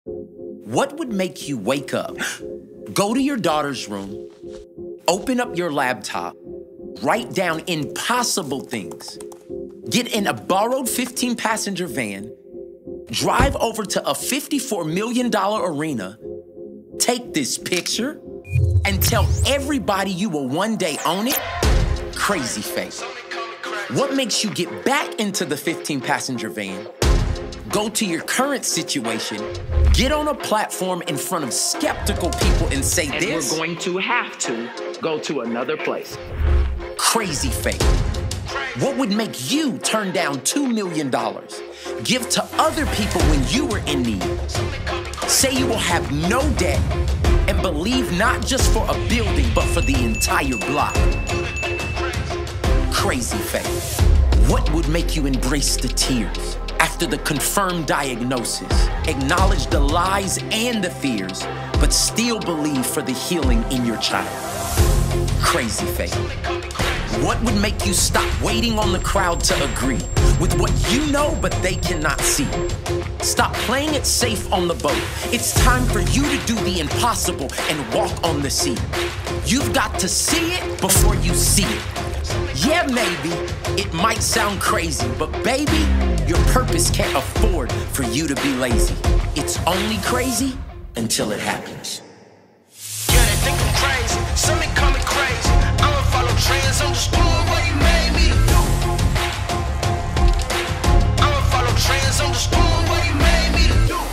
What would make you wake up, go to your daughter's room, open up your laptop, write down impossible things, get in a borrowed 15-passenger van, drive over to a $54 million arena, take this picture, and tell everybody you will one day own it? Crazy faith. What makes you get back into the 15-passenger van, go to your current situation, get on a platform in front of skeptical people and say this? We're going to have to go to another place. Crazy faith. What would make you turn down $2 million, give to other people when you were in need, say you will have no debt, and believe not just for a building, but for the entire block? Crazy faith. What would make you embrace the tears after the confirmed diagnosis, acknowledge the lies and the fears, but still believe for the healing in your child? Crazy faith. What would make you stop waiting on the crowd to agree with what you know but they cannot see? Stop playing it safe on the boat. It's time for you to do the impossible and walk on the sea. You've got to see it before you see it. Yeah, maybe it might sound crazy, but baby, your purpose can't afford for you to be lazy. It's only crazy until it happens. Yeah, they think I'm crazy. Some may call me crazy. I don't follow trends. I'm just doing what he made me to do. I don't follow trends. I'm just doing what he made me to do.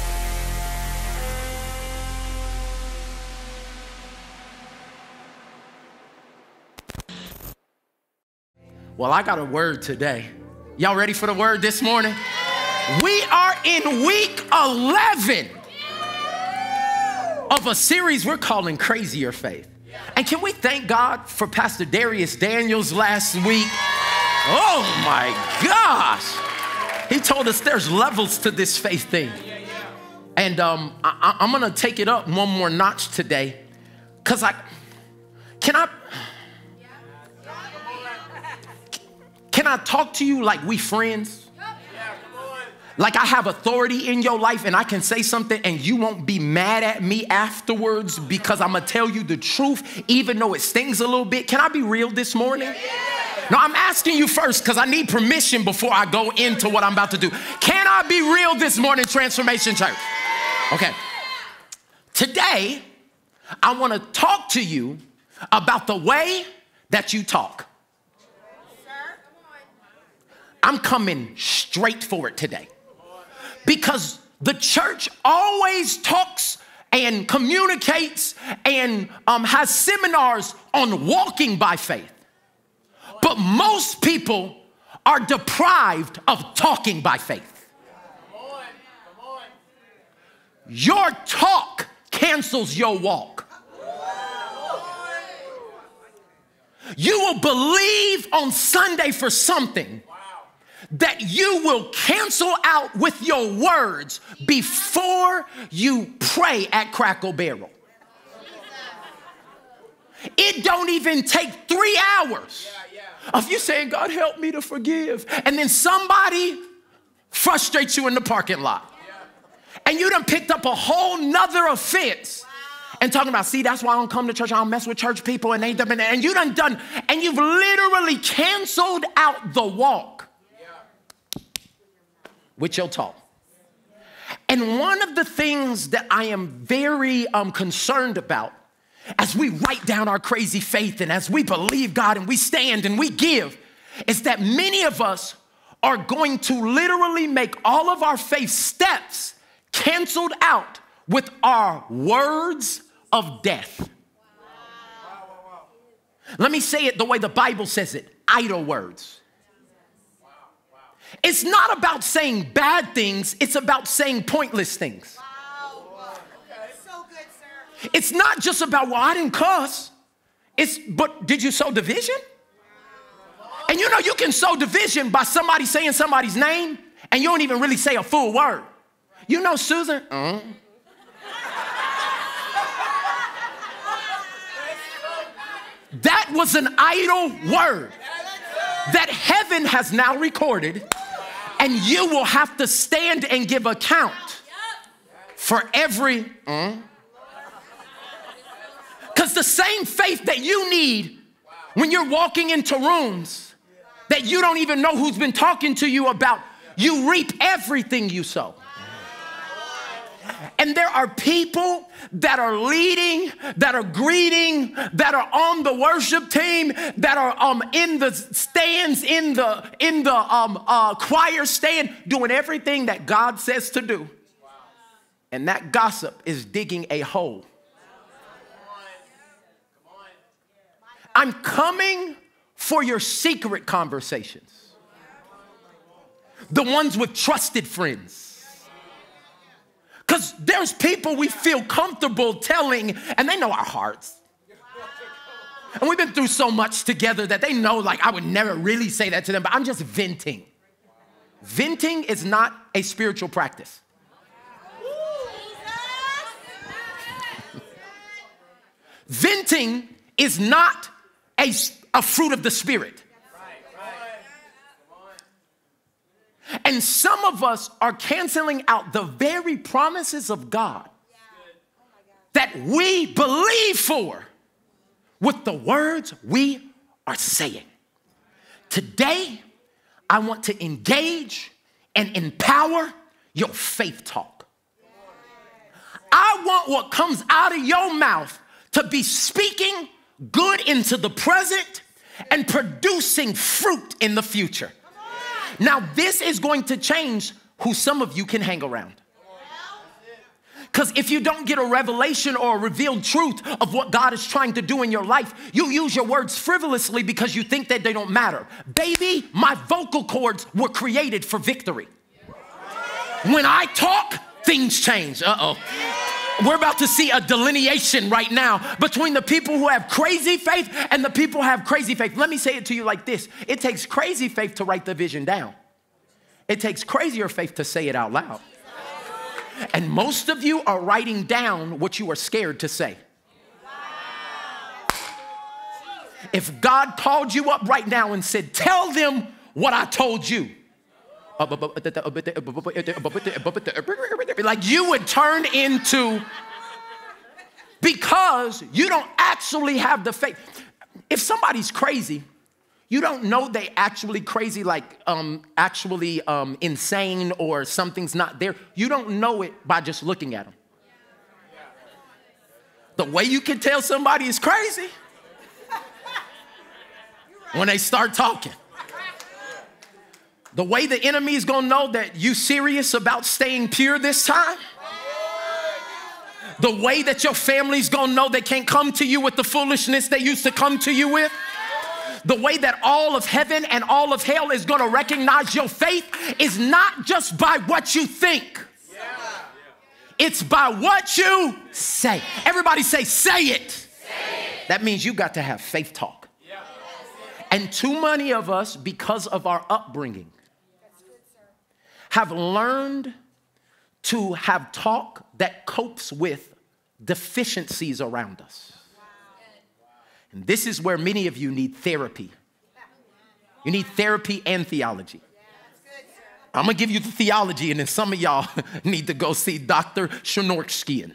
Well, I got a word today. Y'all ready for the word this morning? We are in week 11 of a series we're calling Crazier Faith. And can we thank God for Pastor Darius Daniels last week? Oh my gosh. He told us there's levels to this faith thing. And I'm gonna take it up one more notch today. Cause Can I talk to you like we friends? Like I have authority in your life and I can say something and you won't be mad at me afterwards because I'm gonna tell you the truth even though it stings a little bit. Can I be real this morning? No, I'm asking you first because I need permission before I go into what I'm about to do. Can I be real this morning, Transformation Church? Okay. Today, I want to talk to you about the way that you talk. I'm coming straight for it today because the church always talks and communicates and has seminars on walking by faith. But most people are deprived of talking by faith. Your talk cancels your walk. You will believe on Sunday for something that you will cancel out with your words before you pray at Crackle Barrel. It don't even take 3 hours of you saying, God, help me to forgive. And then somebody frustrates you in the parking lot. And you done picked up a whole nother offense and talking about, see, that's why I don't come to church. I don't mess with church people. And you done, and you've literally canceled out the walk with your talk. And one of the things that I am very concerned about as we write down our crazy faith and as we believe God and we stand and we give is that many of us are going to literally make all of our faith steps canceled out with our words of death. Let me say it the way the Bible says it, idle words. It's not about saying bad things, it's about saying pointless things. So good, sir. It's not just about, well, I didn't cuss. But did you sow division? And you know you can sow division by somebody saying somebody's name and you don't even really say a full word. You know Susan? That was an idle word that heaven has now recorded, and you will have to stand and give account for every, because the same faith that you need when you're walking into rooms that you don't even know who's been talking to you about, you reap everything you sow. And there are people that are leading, that are greeting, that are on the worship team, that are in the stands, in the choir stand, doing everything that God says to do. And that gossip is digging a hole. I'm coming for your secret conversations. The ones with trusted friends. Because there's people we feel comfortable telling, and they know our hearts. And we've been through so much together that they know, like, I would never really say that to them, but I'm just venting. Venting is not a spiritual practice. Venting is not a fruit of the Spirit. And some of us are canceling out the very promises of God that we believe for with the words we are saying. Today, I want to engage and empower your faith talk. I want what comes out of your mouth to be speaking good into the present and producing fruit in the future. Now, this is going to change who some of you can hang around. Because if you don't get a revelation or a revealed truth of what God is trying to do in your life, you use your words frivolously because you think that they don't matter. Baby, my vocal cords were created for victory. When I talk, things change. We're about to see a delineation right now between the people who have crazy faith and the people who have crazy faith. Let me say it to you like this. It takes crazy faith to write the vision down. It takes crazier faith to say it out loud. And most of you are writing down what you are scared to say. If God called you up right now and said, tell them what I told you, like you would turn into, because you don't actually have the faith. If somebody's crazy, you don't know they actually crazy, like insane or something's not there. You don't know it by just looking at them. The way you can tell somebody is crazy when they start talking. The way the enemy is going to know that you serious about staying pure this time. The way that your family's going to know they can't come to you with the foolishness they used to come to you with. The way that all of heaven and all of hell is going to recognize your faith is not just by what you think. It's by what you say. Everybody say it. That means you got to have faith talk. And too many of us, because of our upbringing, have learned to have talk that copes with deficiencies around us. And this is where many of you need therapy. You need therapy and theology. I'm going to give you the theology, and then some of y'all need to go see Dr. Shinorskian.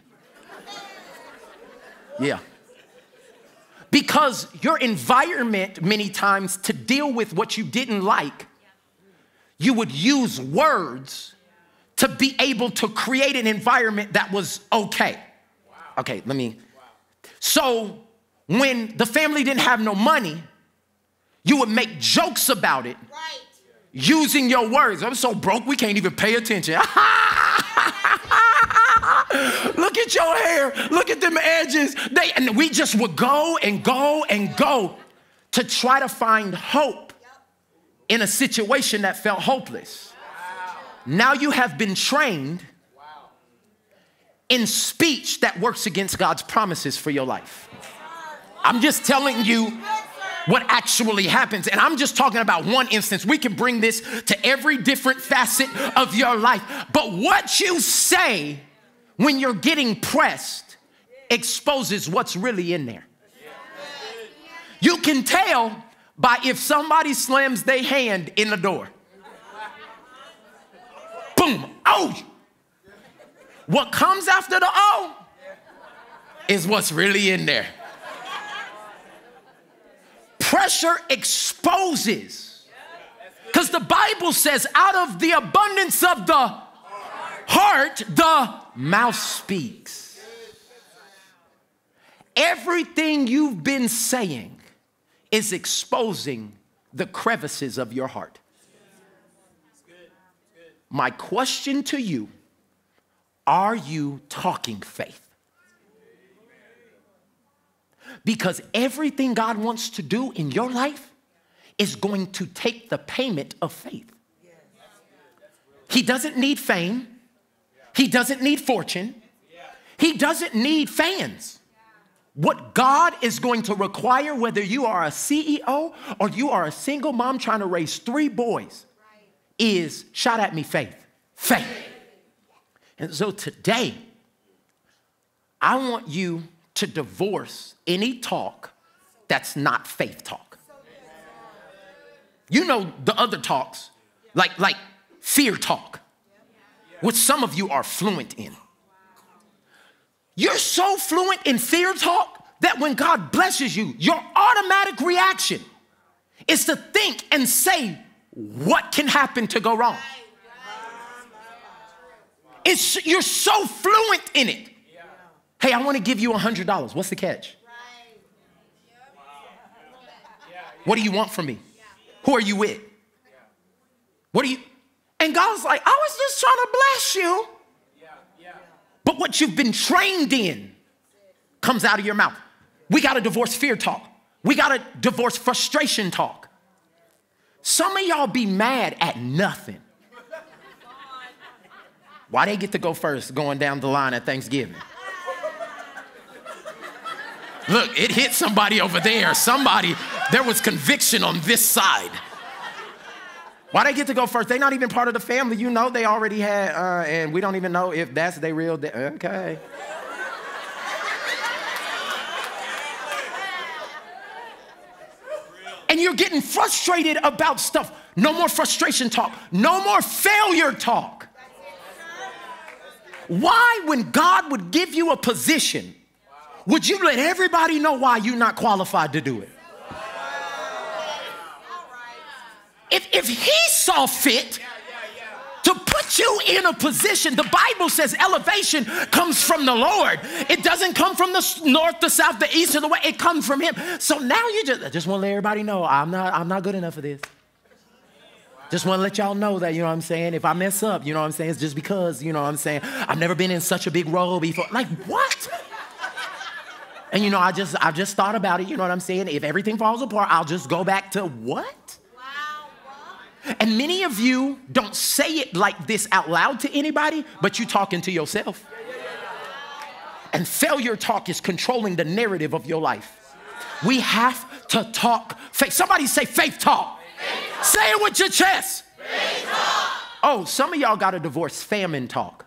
Yeah. Because your environment, many times, to deal with what you didn't like, you would use words to be able to create an environment that was okay. Okay, So when the family didn't have no money, you would make jokes about it using your words. I'm so broke, we can't even pay attention. Look at your hair. Look at them edges. And we just would go and go and go to try to find hope in a situation that felt hopeless. Now you have been trained in speech that works against God's promises for your life. I'm just telling you what actually happens. And I'm just talking about one instance. We can bring this to every different facet of your life. But what you say when you're getting pressed exposes what's really in there. You can tell by if somebody slams their hand in the door. Boom. Oh. What comes after the O is what's really in there. Pressure exposes. Because the Bible says out of the abundance of the heart, the mouth speaks. Everything you've been saying is exposing the crevices of your heart. My question to you, are you talking faith? Because everything God wants to do in your life is going to take the payment of faith. He doesn't need fame. He doesn't need fortune. He doesn't need fans. What God is going to require, whether you are a CEO or you are a single mom trying to raise 3 boys, is, shout at me, faith. Faith. And so today, I want you to divorce any talk that's not faith talk. You know the other talks, like fear talk, which some of you are fluent in. You're so fluent in fear talk that when God blesses you, your automatic reaction is to think and say, what can happen to go wrong? You're so fluent in it. Hey, I want to give you $100. What's the catch? What do you want from me? Who are you with? What do you? And God's like, I was just trying to bless you. But what you've been trained in comes out of your mouth. We got to divorce fear talk. We got to divorce frustration talk. Some of y'all be mad at nothing. Why they get to go first going down the line at Thanksgiving? Look, it hit somebody over there. There was conviction on this side. Why they get to go first? They're not even part of the family. You know they already had, and we don't even know if that's their real, okay. And you're getting frustrated about stuff. No more frustration talk. No more failure talk. Why, when God would give you a position, would you let everybody know why you're not qualified to do it? If he saw fit to put you in a position, the Bible says elevation comes from the Lord. It doesn't come from the north, the south, the east, or the west. It comes from him. So now I just want to let everybody know I'm not good enough for this. Just want to let y'all know that, you know what I'm saying? If I mess up, you know what I'm saying? It's just because, you know what I'm saying? I've never been in such a big role before. Like, what? And, you know, I just thought about it, you know what I'm saying? If everything falls apart, I'll just go back to what? And many of you don't say it like this out loud to anybody, but you talking to yourself. And failure talk is controlling the narrative of your life. We have to talk faith. Somebody say faith talk. Faith talk. Say it with your chest. Faith talk. Oh, some of y'all got to divorce famine talk.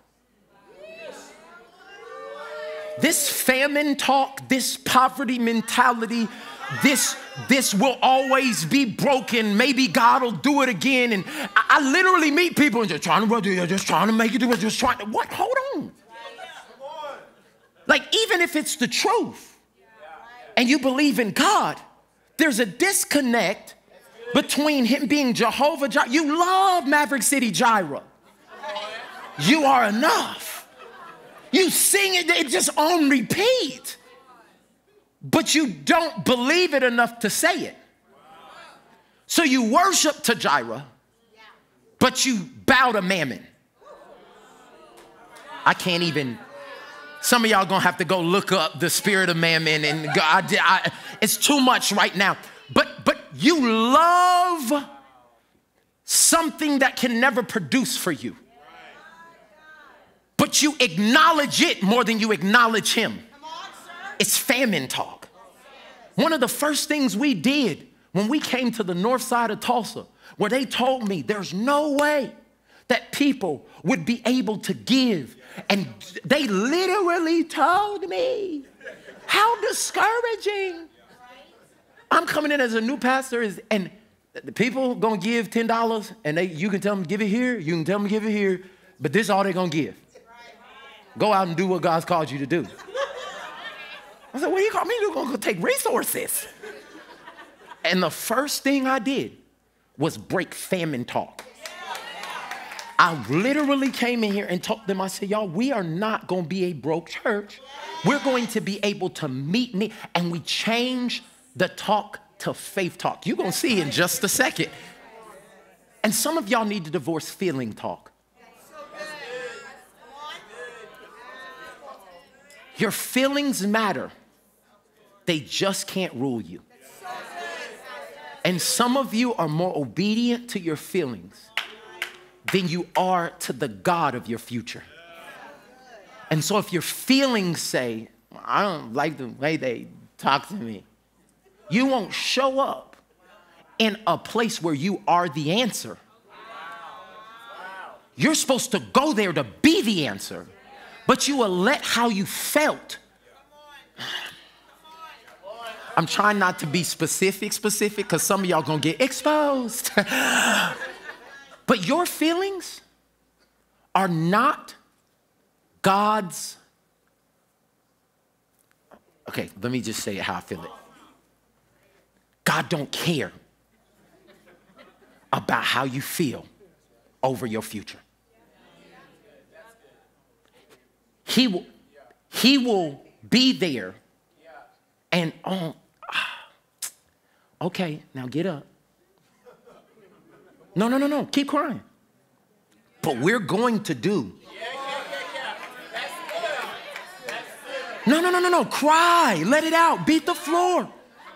This famine talk, this poverty mentality, this will always be broken. Maybe God will do it again. And I literally meet people and just trying to make it do it, just trying to, what? Hold on. Like, even if it's the truth and you believe in God, there's a disconnect between him being Jehovah Jireh. You love Maverick City Jireh. You are enough. You sing it just on repeat. But you don't believe it enough to say it. So you worship to Jireh, but you bow to Mammon. I can't even. Some of y'all gonna have to go look up the spirit of Mammon and God. It's too much right now. But you love something that can never produce for you. But you acknowledge it more than you acknowledge him. It's famine talk. One of the first things we did when we came to the north side of Tulsa, where they told me there's no way that people would be able to give. And they literally told me, how discouraging. I'm coming in as a new pastor, and the people gonna give $10, and you can tell them give it here, you can tell them give it here, but this is all they're gonna give. Go out and do what God's called you to do. I said, what do you call me? You're going to take resources. And the first thing I did was break famine talk. I literally came in here and told them, I said, y'all, we are not going to be a broke church. We're going to be able to meet need. And we change the talk to faith talk. You're going to see in just a second. And some of y'all need to divorce feeling talk. Your feelings matter. They just can't rule you. And some of you are more obedient to your feelings than you are to the God of your future. And so if your feelings say, I don't like the way they talk to me, you won't show up in a place where you are the answer. You're supposed to go there to be the answer, but you will let how you felt. I'm trying not to be specific, because some of y'all gonna get exposed. But your feelings are not God's. Okay, let me just say it how I feel it. God don't care about how you feel over your future. He will be there and okay, now get up. No, keep crying. But we're going to do. No, cry, let it out, beat the floor.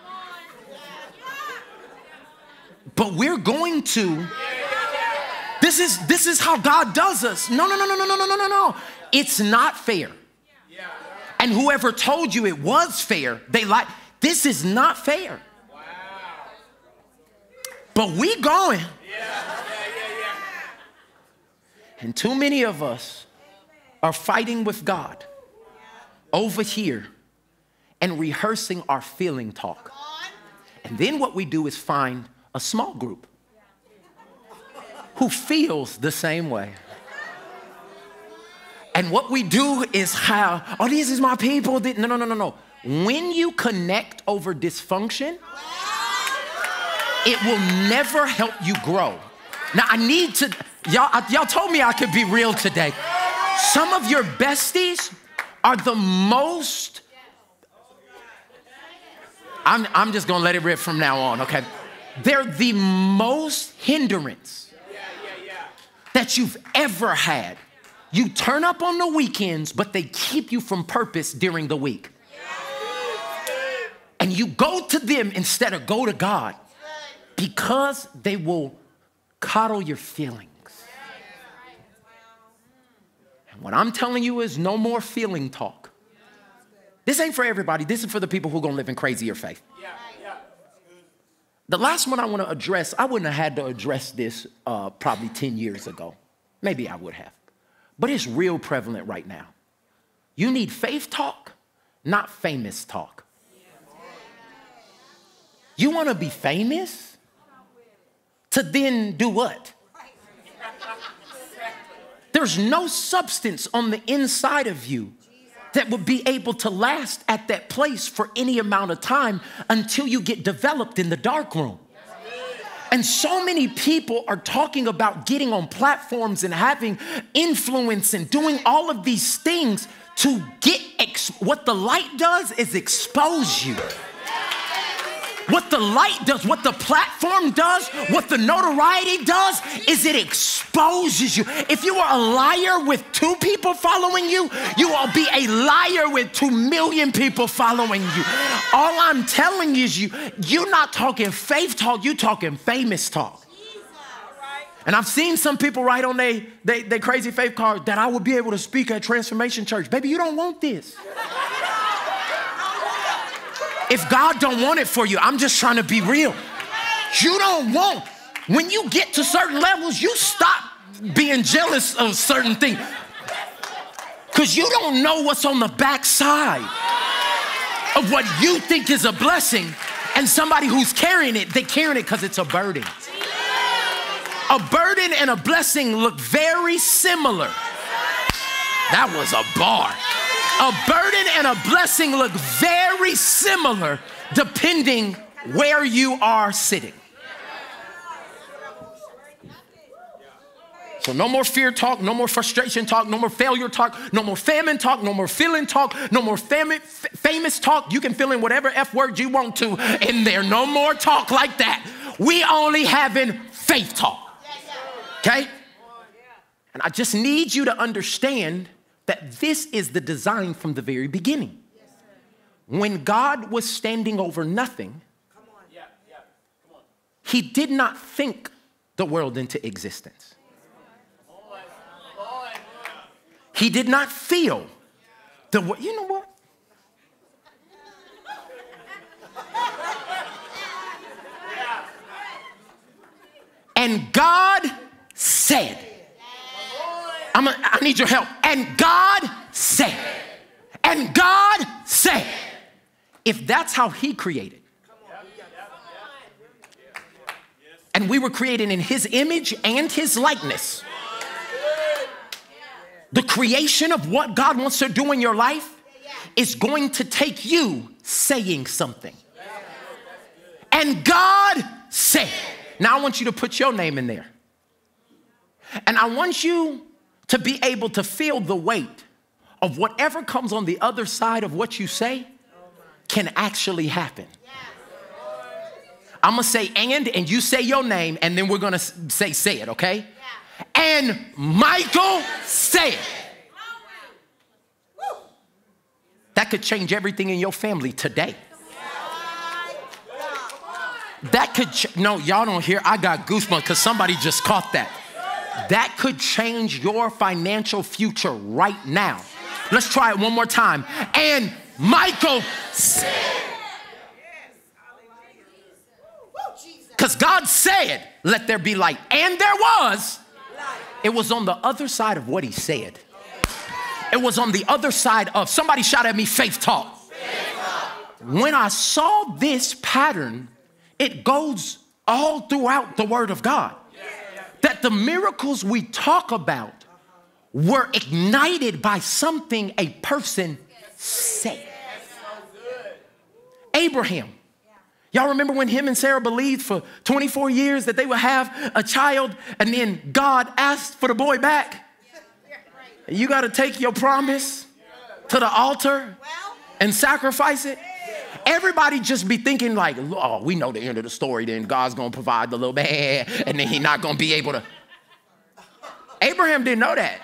But we're going to. This is how God does us. No. It's not fair. And whoever told you it was fair, they like, this is not fair. But we going. And too many of us are fighting with God over here and rehearsing our feeling talk. And then what we do is find a small group who feels the same way. And what we do is this is my people. No. When you connect over dysfunction, it will never help you grow. Now I need to, y'all told me I could be real today. Some of your besties are the most, I'm just gonna let it rip from now on, okay? They're the most hindrance that you've ever had. You turn up on the weekends, but they keep you from purpose during the week. And you go to them instead of go to God because they will coddle your feelings. And what I'm telling you is no more feeling talk. This ain't for everybody. This is for the people who are going to live in crazier faith. The last one I want to address, I wouldn't have had to address this probably 10 years ago. Maybe I would have. But it's real prevalent right now. You need faith talk, not famous talk. You want to be famous to then do what? There's no substance on the inside of you that would be able to last at that place for any amount of time until you get developed in the dark room. And so many people are talking about getting on platforms and having influence and doing all of these things to get, what the light does is expose you. What the light does, what the platform does, what the notoriety does is it exposes you. If you are a liar with 2 people following you, you will be a liar with 2 million people following you. All I'm telling you is you're not talking faith talk, you're talking famous talk. And I've seen some people write on they crazy faith card that I will be able to speak at Transformation Church. Baby, you don't want this. If God don't want it for you, I'm just trying to be real. You don't want. When you get to certain levels, you stop being jealous of certain things. Because you don't know what's on the backside of what you think is a blessing. And somebody who's carrying it, they're carrying it because it's a burden. A burden and a blessing look very similar. That was a bar. A burden and a blessing look very similar depending where you are sitting. So no more fear talk, no more frustration talk, no more failure talk, no more famine talk, no more feeling talk, no more famous talk. You can fill in whatever F word you want to in there. No more talk like that. We only having faith talk. Okay? And I just need you to understand that this is the design from the very beginning. When God was standing over nothing, he did not think the world into existence. He did not feel the world. You know what? And God said, I need your help. And God said, and God said, if that's how he created, and we were created in his image and his likeness, the creation of what God wants to do in your life is going to take you saying something. And God said, now I want you to put your name in there. And I want you to be able to feel the weight of whatever comes on the other side of what you say can actually happen. I'm going to say and you say your name, and then we're going to say it, okay? And Michael said. That could change everything in your family today. That could, no, y'all don't hear, I got goosebumps because somebody just caught that. That could change your financial future right now. Let's try it one more time. And Michael said. Because God said, let there be light. And there was. It was on the other side of what he said. It was on the other side of, somebody shout at me, faith talk. When I saw this pattern, it goes all throughout the word of God. That the miracles we talk about were ignited by something a person said. Abraham. Y'all remember when him and Sarah believed for 24 years that they would have a child, and then God asked for the boy back? You got to take your promise to the altar and sacrifice it. Everybody just be thinking like, oh, we know the end of the story, then God's going to provide the little bit, and then he's not going to be able to. Abraham didn't know that.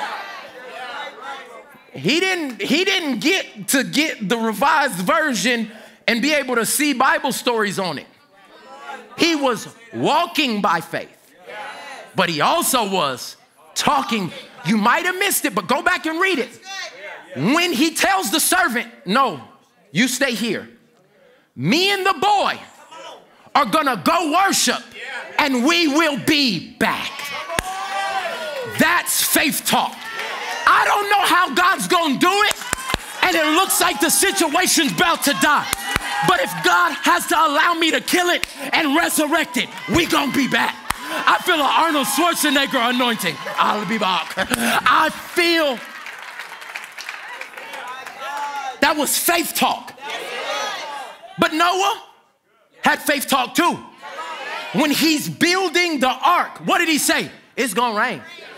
He didn't get to get the revised version and be able to see Bible stories on it. He was walking by faith, but he also was talking. You might have missed it, but go back and read it. When he tells the servant, no, you stay here. Me and the boy are gonna go worship, and we will be back. That's faith talk. I don't know how God's gonna do it, and it looks like the situation's about to die. But if God has to allow me to kill it and resurrect it, we gonna be back. I feel an Arnold Schwarzenegger anointing. I'll be back. I feel that was faith talk. But Noah had faith talk too. When he's building the ark, what did he say? It's gonna rain.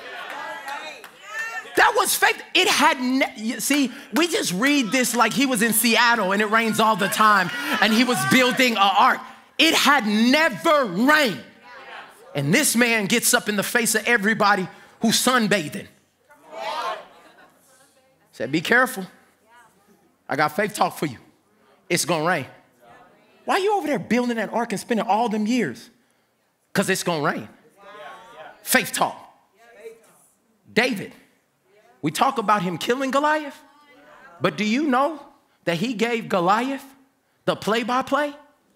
That was faith. It had, see, we just read this like he was in Seattle and it rains all the time and he was building an ark. It had never rained. And this man gets up in the face of everybody who's sunbathing. Said, be careful. I got faith talk for you. It's gonna rain. Why are you over there building that ark and spending all them years? Because it's gonna rain. Faith talk. David. We talk about him killing Goliath, but do you know that he gave Goliath the play-by-play?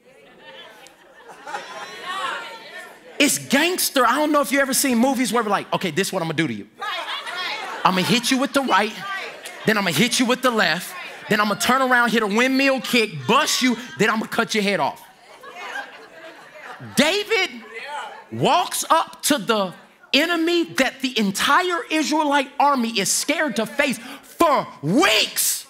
It's gangster. I don't know if you ever seen movies where we're like, okay, this is what I'm gonna do to you. I'm gonna hit you with the right, then I'm gonna hit you with the left, then I'm gonna turn around, hit a windmill kick, bust you, then I'm gonna cut your head off. David walks up to the enemy that the entire Israelite army is scared to face for weeks.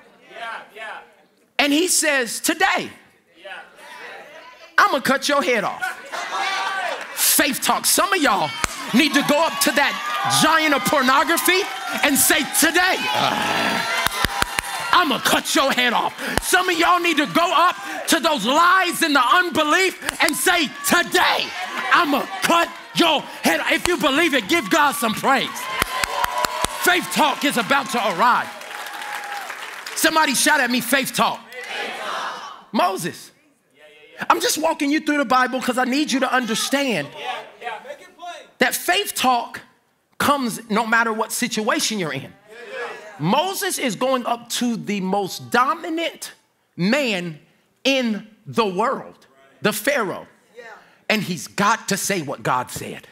And he says, today, I'm going to cut your head off. Faith talk. Some of y'all need to go up to that giant of pornography and say, today, I'm going to cut your head off. Some of y'all need to go up to those lies and the unbelief and say, today, I'm going to cut your head off. If you believe it, give God some praise. Faith talk is about to arrive. Somebody shout at me, faith talk. Moses. I'm just walking you through the Bible because I need you to understand that faith talk comes no matter what situation you're in. Moses is going up to the most dominant man in the world, the Pharaoh, and he's got to say what God said.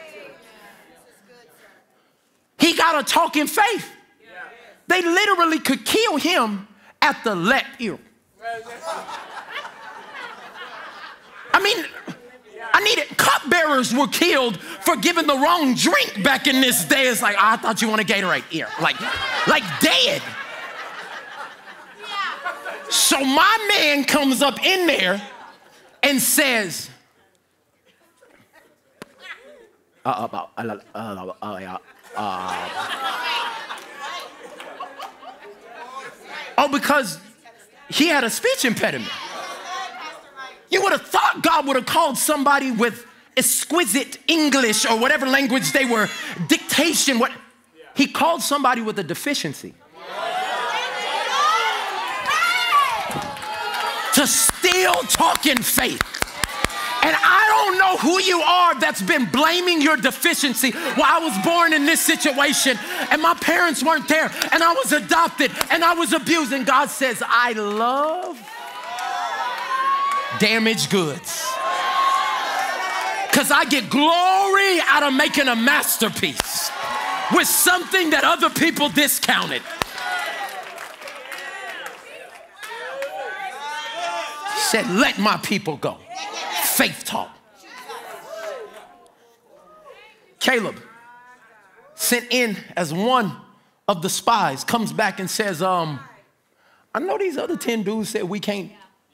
He got to talk in faith. They literally could kill him at the left ear. I mean, cupbearers were killed for giving the wrong drink back in this day. It's like, I thought you wanted Gatorade here. Like dead. So my man comes up in there and says, because he had a speech impediment. You would have thought God would have called somebody with exquisite English or whatever language they were, dictation. He called somebody with a deficiency. To still talk in faith. And I don't know who you are that's been blaming your deficiency. Well, I was born in this situation and my parents weren't there and I was adopted and I was abused. And God says, I love damaged goods. Because I get glory out of making a masterpiece with something that other people discounted. Said, let my people go. Faith talk. Caleb, sent in as one of the spies, comes back and says, I know these other 10 dudes said we can't.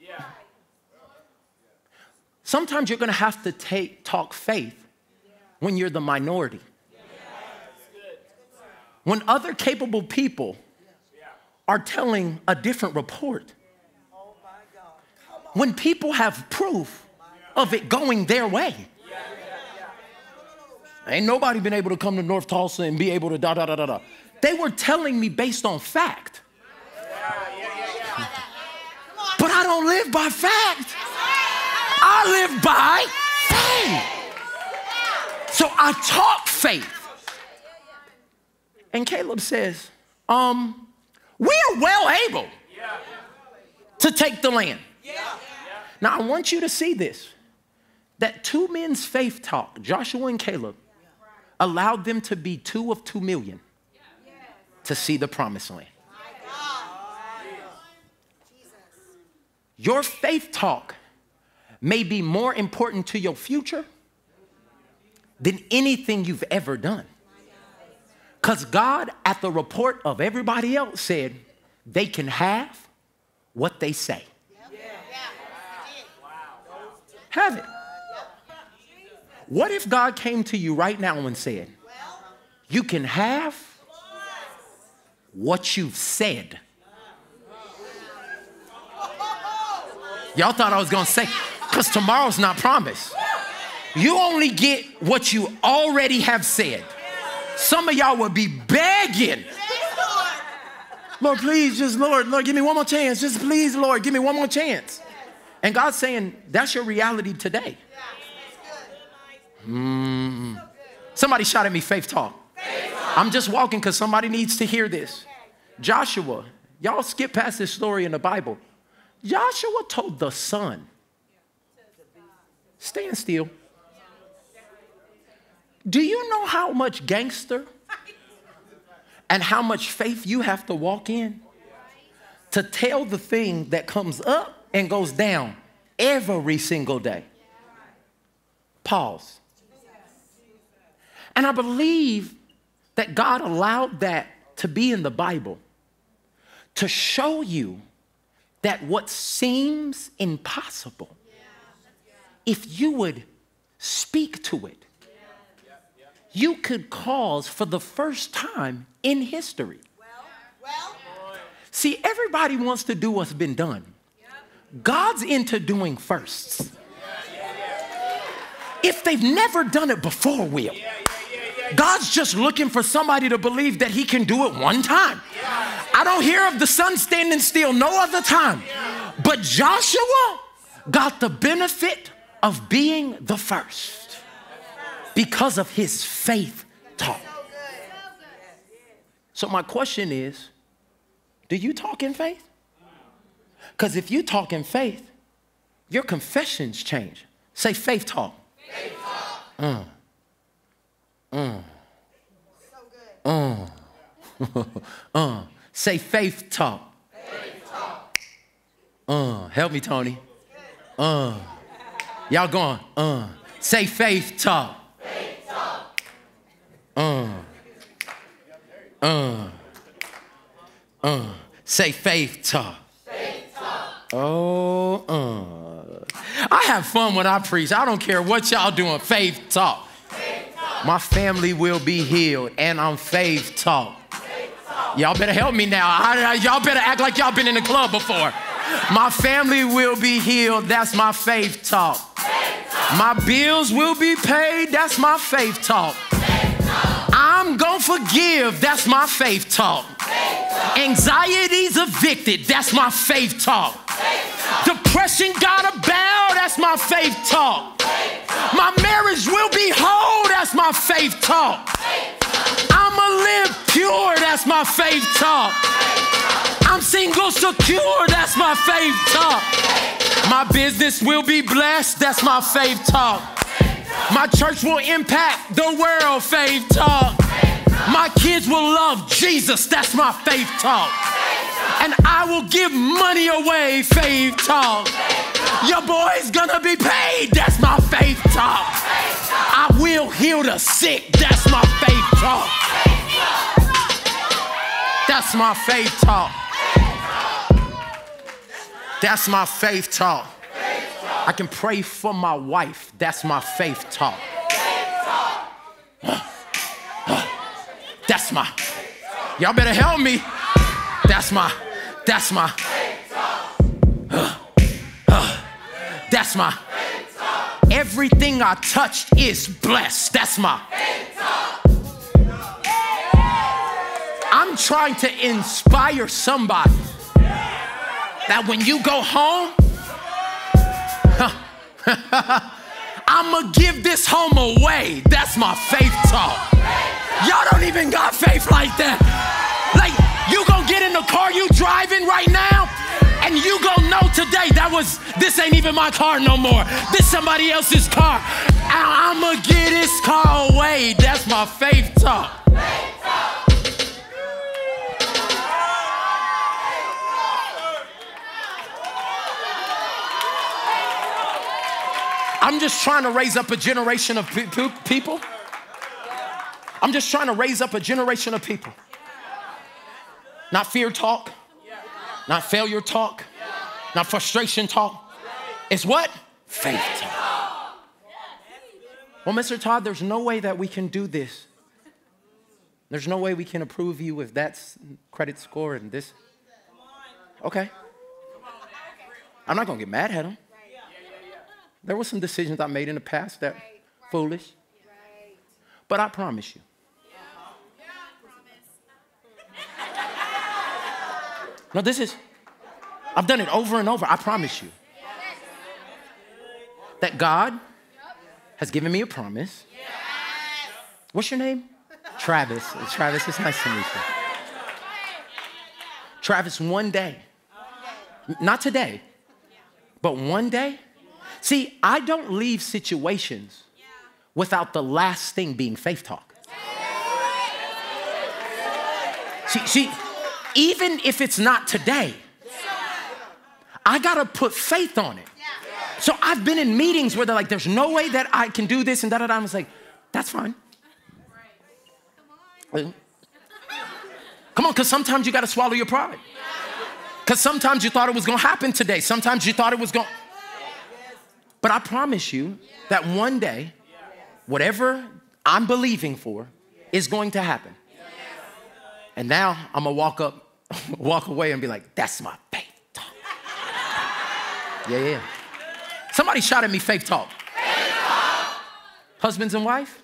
Sometimes you're going to have to talk faith when you're the minority. When other capable people are telling a different report. When people have proof of it going their way. Ain't nobody been able to come to North Tulsa and be able to da-da-da-da-da. They were telling me based on fact. But I don't live by fact. I live by faith. So I talk faith. And Caleb says, we're well able to take the land. Now I want you to see this, that two men's faith talk, Joshua and Caleb, allowed them to be 2 of 2 million to see the promised land. Your faith talk may be more important to your future than anything you've ever done. Because God, at the report of everybody else, said they can have what they say. Have it. What if God came to you right now and said, you can have what you've said? Y'all thought I was going to say, because tomorrow's not promised. You only get what you already have said. Some of y'all would be begging. Lord, please, just Lord, give me one more chance. Just please, Lord, give me one more chance. And God's saying, that's your reality today. Somebody shout at me, faith talk. I'm just walking because somebody needs to hear this. Joshua, y'all skip past this story in the Bible. Joshua told the sun, stand still. Do you know how much gangster and how much faith you have to walk in to tell the thing that comes up and goes down every single day? Pause. And I believe that God allowed that to be in the Bible to show you that what seems impossible, if you would speak to it, you could cause for the first time in history. See, everybody wants to do what's been done. God's into doing firsts. If they've never done it before, Will, God's just looking for somebody to believe that he can do it one time. I don't hear of the sun standing still no other time. But Joshua got the benefit of being the first because of his faith talk. So my question is, do you talk in faith? Because if you talk in faith, your confessions change. Say faith talk. Faith talk. Say faith talk. Faith talk. Help me, Tony. Y'all going. Say faith talk. Faith talk. Say faith talk. Faith talk. I have fun when I preach. I don't care what y'all doing. Faith talk. Faith talk. My family will be healed, and I'm faith talk. Y'all better help me now. Y'all better act like y'all been in the club before. My family will be healed. That's my faith talk. My bills will be paid. That's my faith talk. I'm gonna forgive. That's my faith talk. Anxiety's evicted. That's my faith talk. Depression gotta bow. That's my faith talk. My marriage will be whole. That's my faith talk. I'ma live pure. That's my faith talk. I'm single secure. That's my faith talk. My business will be blessed. That's my faith talk. My church will impact the world. Faith talk. My kids will love Jesus. That's my faith talk. And I will give money away. Faith talk. Your boy's gonna be paid. That's my faith talk. I will heal the sick. That's my faith talk. That's my faith talk. That's my faith talk. I can pray for my wife. That's my faith talk. That's my, y'all better help me. That's my, that's my, that's my, everything I touched is blessed. That's my, I'm trying to inspire somebody that when you go home, I'ma give this home away. That's my faith talk. Y'all don't even got faith like that. Like, you gonna get in the car you driving right now, and you gonna know today this ain't even my car no more. This somebody else's car. I'ma get this car away. That's my faith talk. I'm just trying to raise up a generation of people. I'm just trying to raise up a generation of people. Not fear talk, not failure talk, not frustration talk. It's what? Faith talk. Well, Mr. Todd, there's no way that we can do this. There's no way we can approve you if that's credit score and this. Okay. I'm not going to get mad at him. There were some decisions I made in the past that foolish. But I promise you. No, I've done it over and over. I promise you. That God has given me a promise. What's your name? Travis. Travis, it's nice to meet you. Travis, one day, not today, but one day. See, I don't leave situations without the last thing being faith talk. See, even if it's not today, I gotta put faith on it. So I've been in meetings where they're like, there's no way that I can do this and da-da-da. I was like, that's fine. Come on, because sometimes you got to swallow your pride. Because sometimes you thought it was going to happen today. Sometimes you thought it was going. But I promise you that one day, whatever I'm believing for is going to happen. And now I'm going to walk away and be like, that's my faith talk. Yeah. Somebody shout at me, faith talk. Faith talk. Husbands and wife?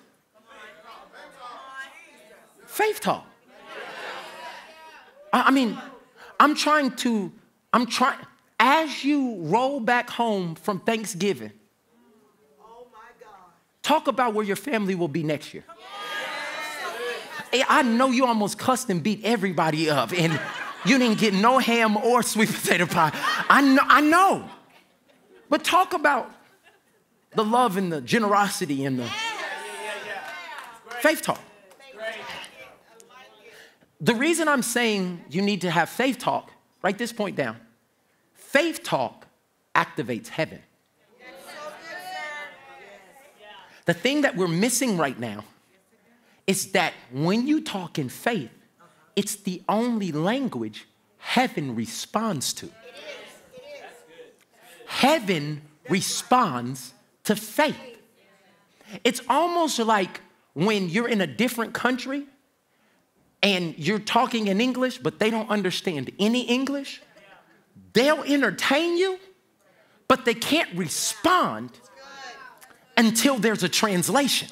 Faith talk. I mean, as you roll back home from Thanksgiving, talk about where your family will be next year. I know you almost cussed and beat everybody up and you didn't get no ham or sweet potato pie. I know. But talk about the love and the generosity and the faith talk. The reason I'm saying you need to have faith talk, write this point down. Faith talk activates heaven. The thing that we're missing right now is that when you talk in faith, it's the only language heaven responds to. Heaven responds to faith. It's almost like when you're in a different country and you're talking in English, but they don't understand any English. They'll entertain you, but they can't respond until there's a translation.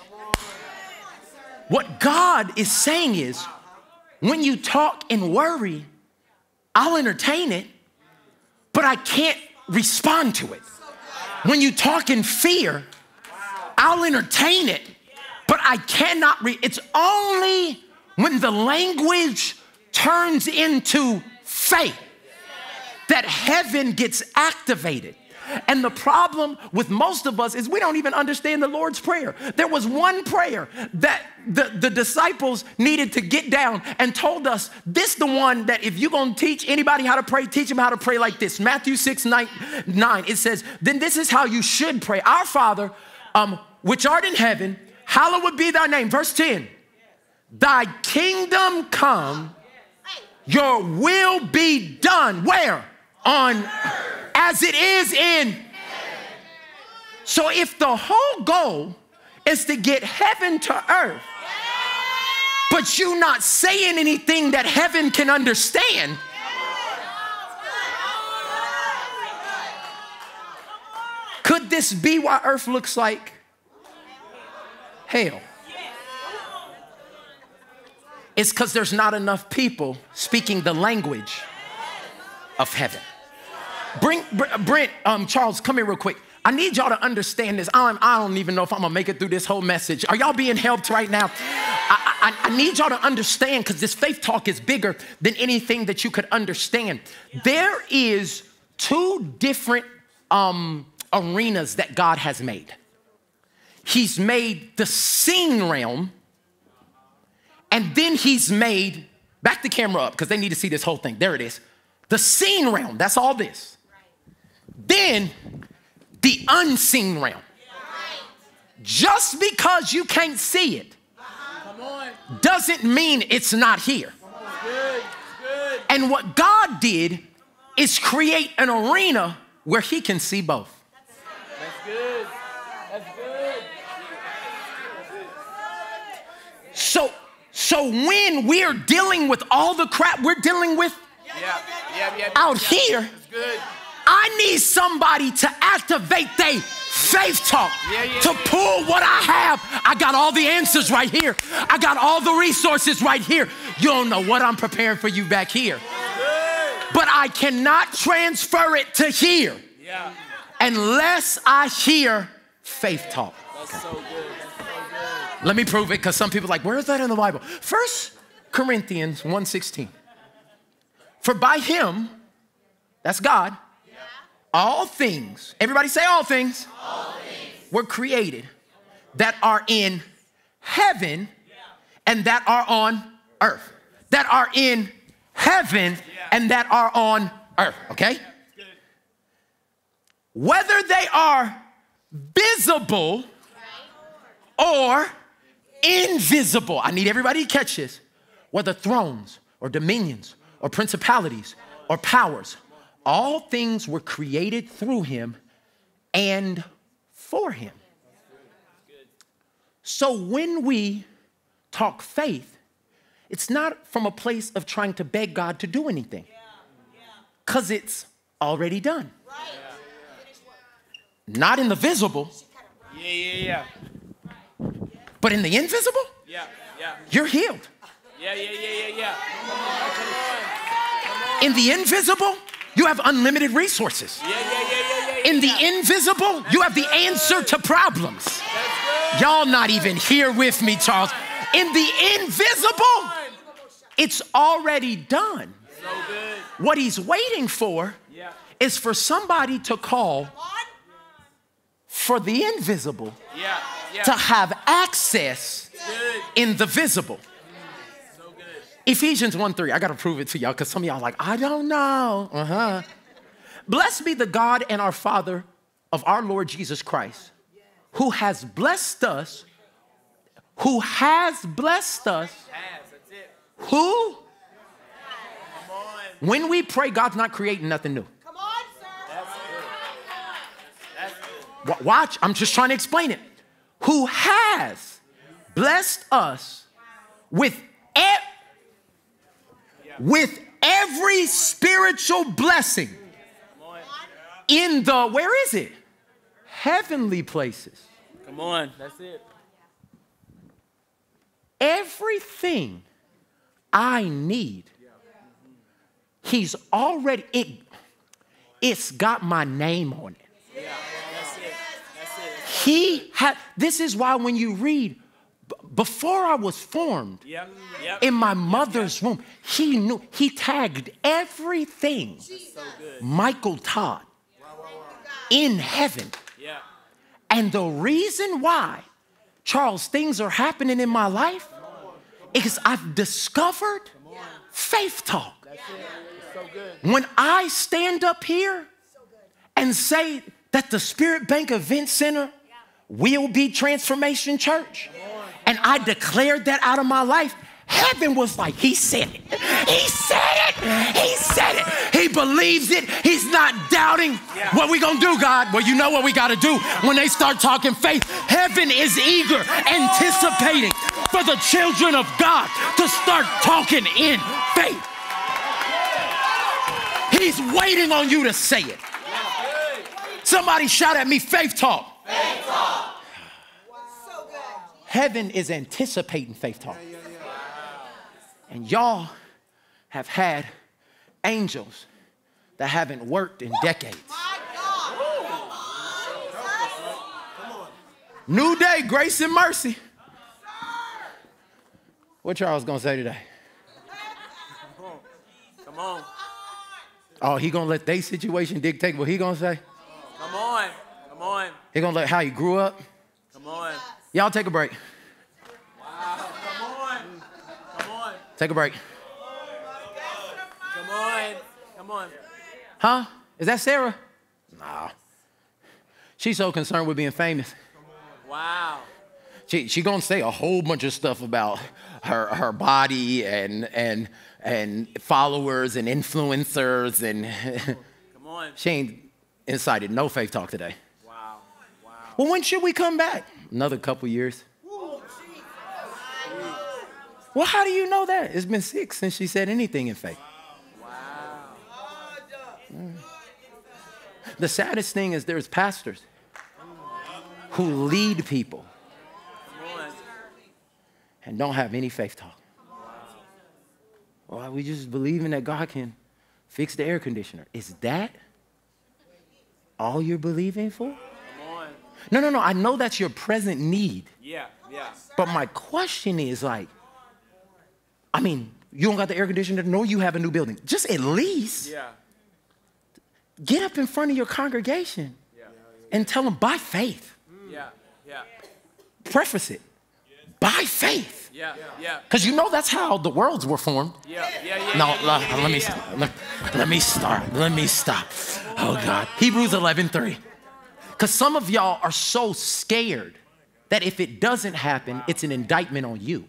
What God is saying is, when you talk and worry, I'll entertain it, but I can't respond to it. When you talk in fear, I'll entertain it, but I cannot it's only when the language turns into faith that heaven gets activated. And the problem with most of us is we don't even understand the Lord's Prayer. There was one prayer that the disciples needed to get down and told us, this the one that if you're going to teach anybody how to pray, teach them how to pray like this. Matthew 6:9, it says, then this is how you should pray. Our Father, which art in heaven, hallowed be thy name. Verse 10, thy kingdom come, your will be done. Where? On earth. As it is in heaven. So if the whole goal is to get heaven to earth, but you not saying anything that heaven can understand, could this be why earth looks like hell? It's because there's not enough people speaking the language of heaven. Brent, Charles, come here real quick. I need y'all to understand this. I don't even know if I'm gonna make it through this whole message. Are y'all being helped right now? I need y'all to understand, because this faith talk is bigger than anything that you could understand. There is two different arenas that God has made. He's made the seen realm, and then he's made, back the camera up because they need to see this whole thing. There it is. The seen realm, that's all this. Then the unseen realm. Just because you can't see it doesn't mean it's not here. And what God did is create an arena where he can see both. That's good. That's good. So when we're dealing with all the crap we're dealing with out here, I need somebody to activate their faith talk, to pull what I have. I got all the answers right here. I got all the resources right here. You don't know what I'm preparing for you back here. But I cannot transfer it to here unless I hear faith talk. That's so good. That's so good. Let me prove it, because some people are like, where is that in the Bible? 1 Corinthians 1:16. For by him, that's God, all things, everybody say all things, were created that are in heaven and that are on earth. That are in heaven and that are on earth, okay? Whether they are visible or invisible. I need everybody to catch this. Whether thrones or dominions or principalities or powers, all things were created through him and for him. So when we talk faith, it's not from a place of trying to beg God to do anything, because it's already done. Not in the visible, but in the invisible, you're healed. In the invisible, you have unlimited resources. In the invisible, you have the answer to problems. Y'all not even here with me, Charles. In the invisible, it's already done. What he's waiting for is for somebody to call for the invisible to have access in the visible. Ephesians 1:3, I gotta prove it to y'all because some of y'all are like, I don't know. Blessed be the God and our Father of our Lord Jesus Christ, who has blessed us, who? When we pray, God's not creating nothing new. Come on, sir. Watch, I'm just trying to explain it. Who has blessed us with every spiritual blessing in the, where is it? Heavenly places. Come on. That's it. Everything I need, he's already, it's got my name on it. He had, this is why when you read, before I was formed in my mother's womb, he knew, he tagged everything. Michael Todd in heaven. And the reason why, Charles, things are happening in my life is I've discovered faith talk. When I stand up here and say that the Spirit Bank Event Center will be Transformation Church, and I declared that out of my life, heaven was like, he said it. He said it. He said it. He believes it. He's not doubting. What we gonna do, God? Well, you know what we gotta do. When they start talking faith, heaven is eager, anticipating for the children of God to start talking in faith. He's waiting on you to say it. Somebody shout at me, faith talk. Faith talk. So good. Heaven is anticipating faith talk. And y'all have had angels that haven't worked in decades. My God. New day, grace and mercy. What Charles gonna say today? Come on. Oh, he gonna let their situation dictate what he gonna say? Come on. Come on. He gonna let how he grew up? Come on. Y'all take a break. Wow. Come on. Come on. Take a break. Come on. Come on. Huh? Is that Sarah? Nah. She's so concerned with being famous. Wow. She gonna say a whole bunch of stuff about her body and followers and influencers and Come on. she ain't incited no faith talk today. Wow. Wow. Well, when should we come back? Another couple years. Well, how do you know that? It's been 6 since she said anything in faith. Wow. The saddest thing is there's pastors who lead people and don't have any faith talk. Well, we just believing that God can fix the air conditioner. Is that all you're believing for? No. I know that's your present need. Yeah. But my question is like, I mean, you don't got the air conditioner, nor you have a new building. Just at least get up in front of your congregation and tell them by faith. Yeah. Preface it. By faith. Yeah. Because you know that's how the worlds were formed. No, let me stop. Oh God. Hebrews 11:3. Because some of y'all are so scared that if it doesn't happen, it's an indictment on you.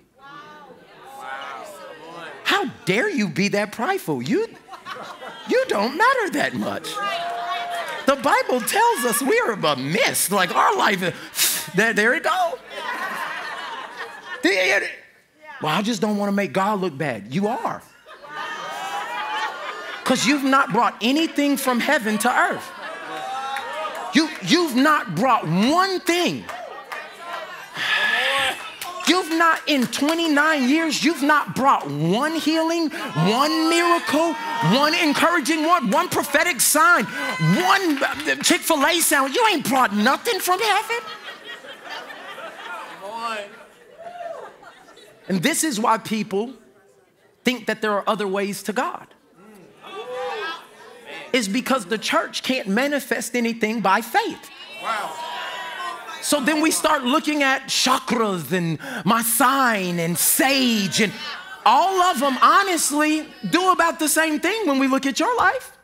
How dare you be that prideful? You don't matter that much. The Bible tells us we are a mist. Like our life is, there it go. Well, I just don't want to make God look bad. You are. Because you've not brought anything from heaven to earth. You've not brought one thing. You've not, in 29 years, you've not brought one healing, one miracle, one encouraging word, one prophetic sign, one Chick-fil-A sound. You ain't brought nothing from heaven. Come on. And this is why people think that there are other ways to God. It's because the church can't manifest anything by faith. Wow. So then we start looking at chakras and my sign and sage, and all of them honestly do about the same thing when we look at your life.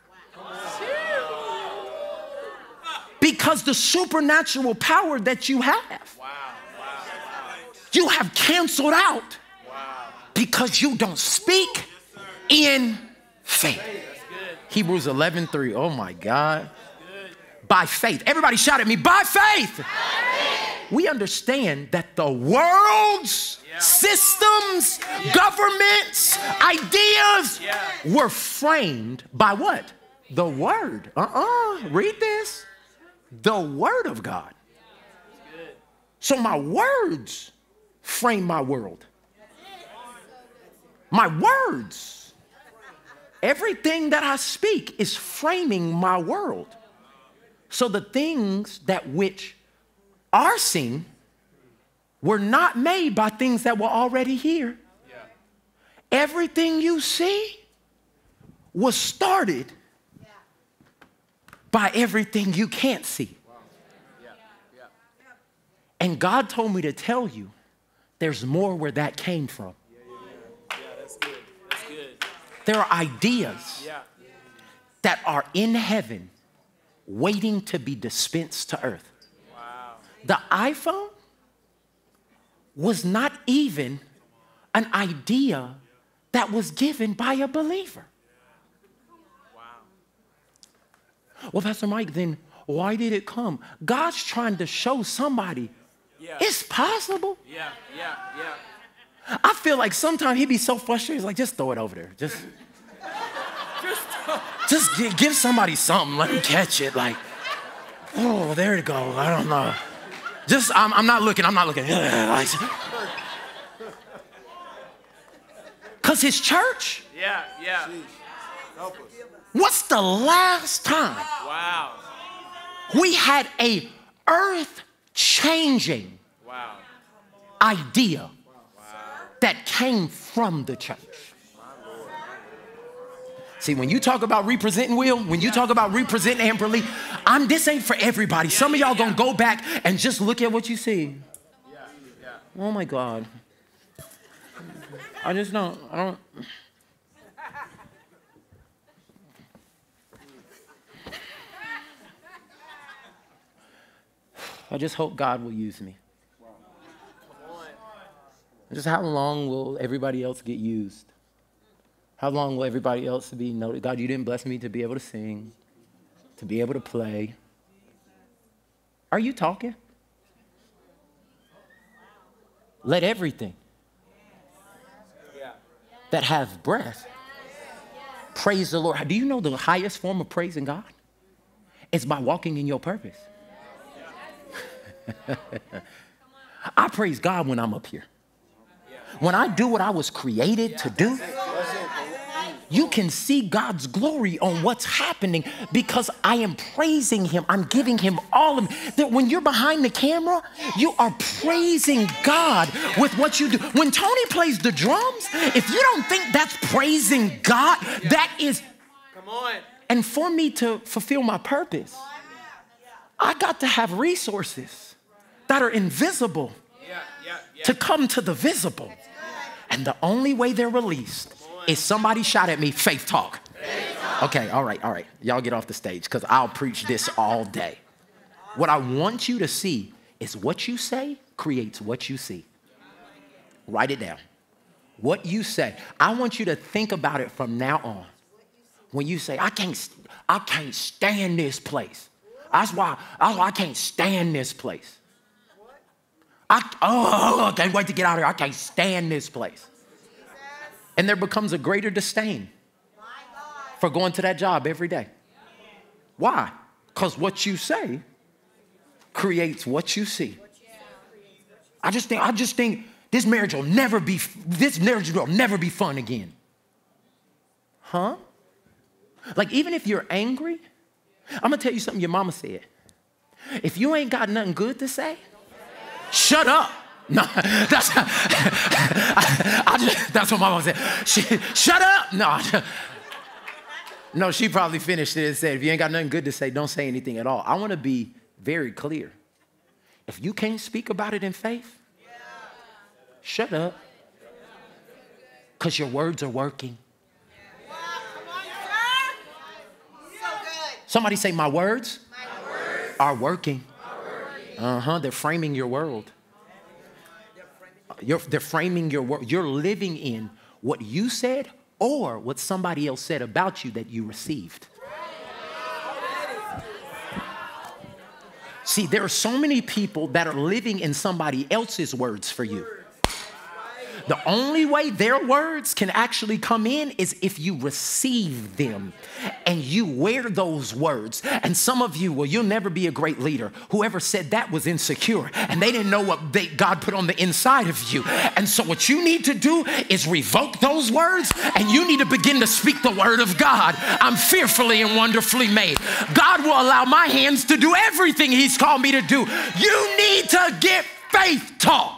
Because the supernatural power that you have, you have canceled out because you don't speak in faith. Hebrews 11:3. Oh my God. By faith. Everybody shout at me, by faith. We understand that the world's systems, governments, ideas were framed by what? The word. Read this. The word of God. So my words frame my world. My words. Everything that I speak is framing my world. So the things that which are seen were not made by things that were already here. Everything you see was started by everything you can't see. And God told me to tell you there's more where that came from. That's good. That's good. There are ideas that are in heaven waiting to be dispensed to earth. Wow. The iPhone was not even an idea that was given by a believer. Wow. Well, Pastor Mike, then why did it come? God's trying to show somebody it's possible. Yeah. I feel like sometimes he'd be so frustrated, he's like, just throw it over there. Just give somebody something, let them catch it. Like, oh, there it goes. I don't know. I'm not looking. Because his church, Yeah. what's the last time Wow. we had a earth-changing idea that came from the church? See, when you talk about representing Will, when you talk about representing Amberly, this ain't for everybody. Some of y'all gonna go back and just look at what you see. Oh my God. I don't. I just hope God will use me. Just how long will everybody else get used? How long will everybody else be noticed? God, you didn't bless me to be able to sing, to be able to play. Are you talking? Let everything that have breath praise the Lord. Do you know the highest form of praising God? It's by walking in your purpose. I praise God when I'm up here. When I do what I was created to do, you can see God's glory on what's happening because I am praising him. I'm giving him all of it. That when you're behind the camera, you are praising God with what you do. When Tony plays the drums, if you don't think that's praising God, that is. Come on. And for me to fulfill my purpose, I got to have resources that are invisible to come to the visible. And the only way they're released is somebody shout at me, faith talk. Okay, all right. Y'all get off the stage because I'll preach this all day. What I want you to see is what you say creates what you see. Write it down. What you say. I want you to think about it from now on. When you say, I can't stand this place. That's why I can't stand this place. I can't wait to get out of here. I can't stand this place. And there becomes a greater disdain for going to that job every day. Why? Because what you say creates what you see. I just think this marriage will never be fun again. Huh? Like, even if you're angry, I'm going to tell you something your mama said. If you ain't got nothing good to say, shut up. No, that's what my mama said. Shut up. No, she probably finished it and said, if you ain't got nothing good to say, don't say anything at all. I want to be very clear. If you can't speak about it in faith, shut up. Because your words are working. Somebody say, my words are working. They're framing your world. They're framing your world. You're living in what you said or what somebody else said about you that you received. See, there are so many people that are living in somebody else's words for you. The only way their words can actually come in is if you receive them and you wear those words. And some of you, well, you'll never be a great leader. Whoever said that was insecure and they didn't know what God put on the inside of you. And so what you need to do is revoke those words and you need to begin to speak the word of God. I'm fearfully and wonderfully made. God will allow my hands to do everything he's called me to do. You need to get faith talk.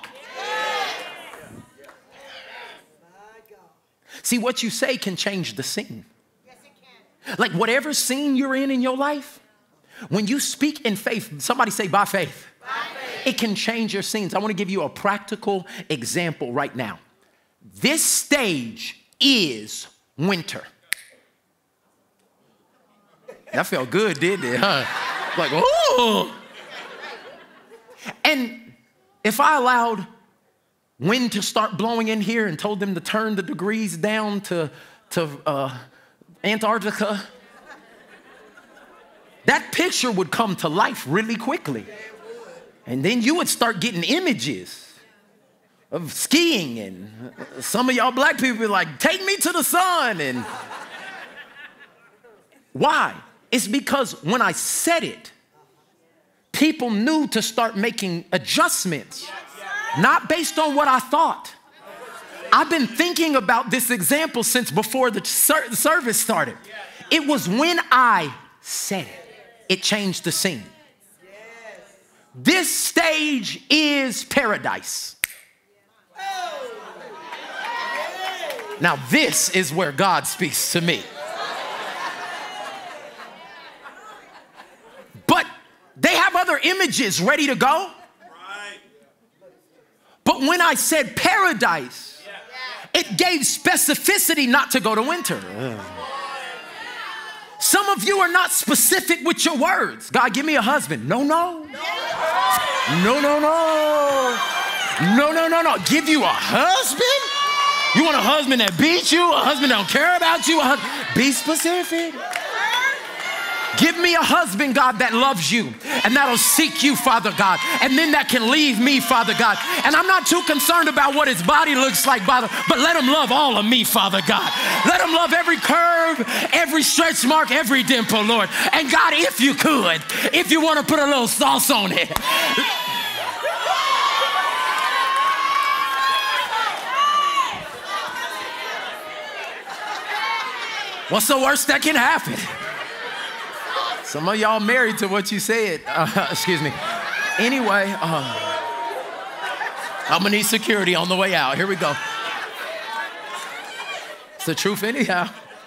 See, what you say can change the scene. Yes, it can. Like whatever scene you're in your life, when you speak in faith, somebody say by faith. By faith. It can change your scenes. I want to give you a practical example right now. This stage is winter. That felt good, didn't it? Huh? Like, oh. And if I allowed wind to start blowing in here and told them to turn the degrees down to Antarctica, that picture would come to life really quickly. And then you would start getting images of skiing, and some of y'all black people be like, take me to the sun. And why? It's because when I said it, people knew to start making adjustments. Not based on what I thought. I've been thinking about this example since before the service started. It was when I said it changed the scene. This stage is paradise. Now this is where God speaks to me. But they have other images ready to go. But when I said paradise, it gave specificity not to go to winter. Some of you are not specific with your words. God, give me a husband. No. Give you a husband? You want a husband that beats you? A husband that don't care about you? Be specific. Give me a husband, God, that loves you and that'll seek you, Father God, and then that can leave me, Father God. And I'm not too concerned about what his body looks like, but let him love all of me, Father God. Let him love every curve, every stretch mark, every dimple, Lord. And God, if you could, if you want to put a little sauce on it. What's the worst that can happen? Some of y'all married to what you said. Excuse me. Anyway, I'm gonna need security on the way out. Here we go. It's the truth anyhow.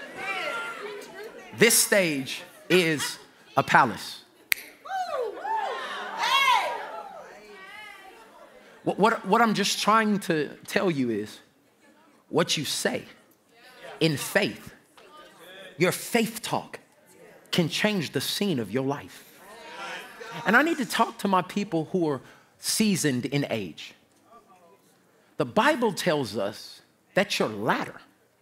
This stage is a palace. What I'm just trying to tell you is what you say in faith, your faith talk, can change the scene of your life. And I need to talk to my people who are seasoned in age. The Bible tells us that your latter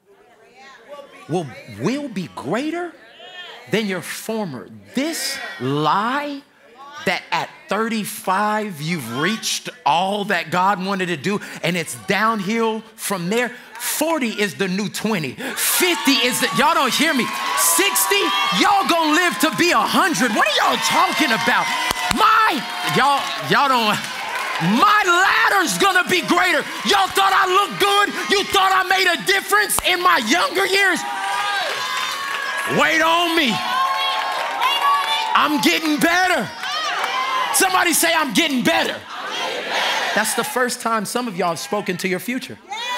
will be greater than your former. This lie that at 35 you've reached all that God wanted to do and it's downhill from there. 40 is the new 20. 50 is the, y'all don't hear me. 60, y'all gonna live to be 100. What are y'all talking about? Y'all don't, my ladder's gonna be greater. Y'all thought I looked good? You thought I made a difference in my younger years? Wait on me. I'm getting better. Somebody say, I'm getting better. That's the first time some of y'all have spoken to your future.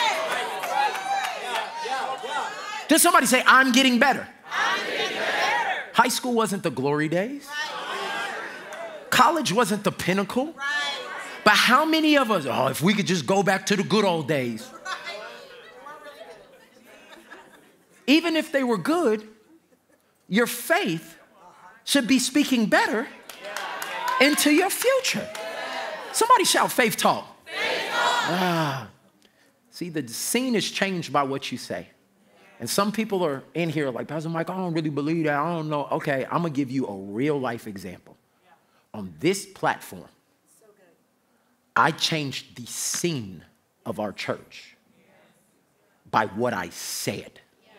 Does somebody say, I'm getting better? High school wasn't the glory days. College wasn't the pinnacle. But how many of us, oh, if we could just go back to the good old days. Even if they were good, your faith should be speaking better into your future. Somebody shout faith talk. See, the scene is changed by what you say. And some people are in here like, Pastor Mike, I don't really believe that. I don't know. Okay, I'm going to give you a real life example. On this platform, I changed the scene of our church by what I said.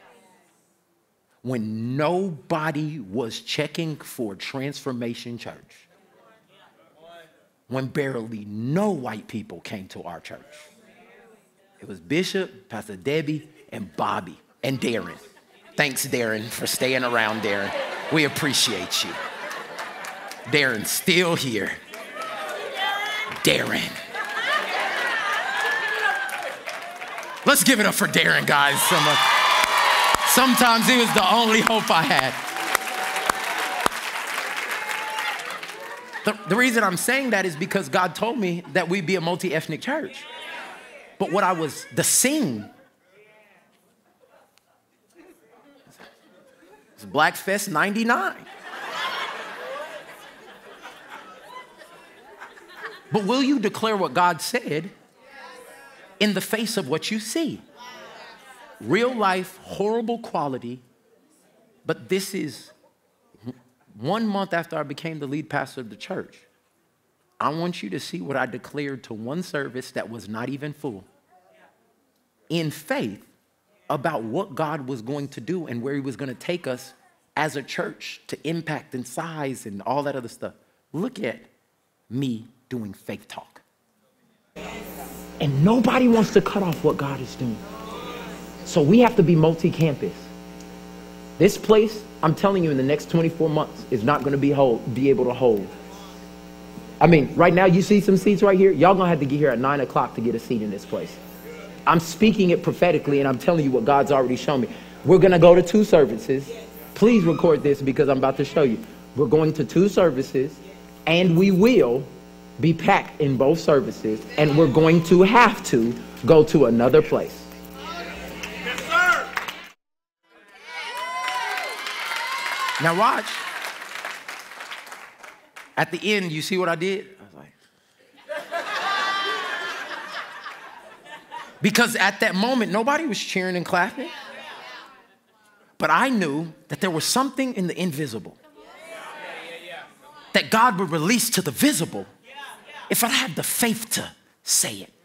When nobody was checking for Transformation Church, when barely no white people came to our church. It was Bishop, Pastor Debbie, and Bobby, and Darren. Thanks, Darren, for staying around, Darren. We appreciate you. Darren's still here. Darren. Let's give it up for Darren, guys. Sometimes he was the only hope I had. The reason I'm saying that is because God told me that we'd be a multi-ethnic church. But what I was, the scene, it's Black Fest 99. But will you declare what God said in the face of what you see? Real life, horrible quality, but this is 1 month after I became the lead pastor of the church. I want you to see what I declared to one service that was not even full. In faith about what God was going to do and where he was going to take us as a church to impact and size and all that other stuff. Look at me doing faith talk. And nobody wants to cut off what God is doing. So we have to be multi-campus. This place, I'm telling you, in the next 24 months is not going to be able to hold. I mean, right now you see some seats right here. Y'all going to have to get here at 9 o'clock to get a seat in this place. I'm speaking it prophetically and I'm telling you what God's already shown me. We're going to go to 2 services. Please record this because I'm about to show you. We're going to 2 services and we will be packed in both services and we're going to have to go to another place. Now watch. At the end, you see what I did? I was like, because at that moment, nobody was cheering and clapping. But I knew that there was something in the invisible that God would release to the visible if I had the faith to say it.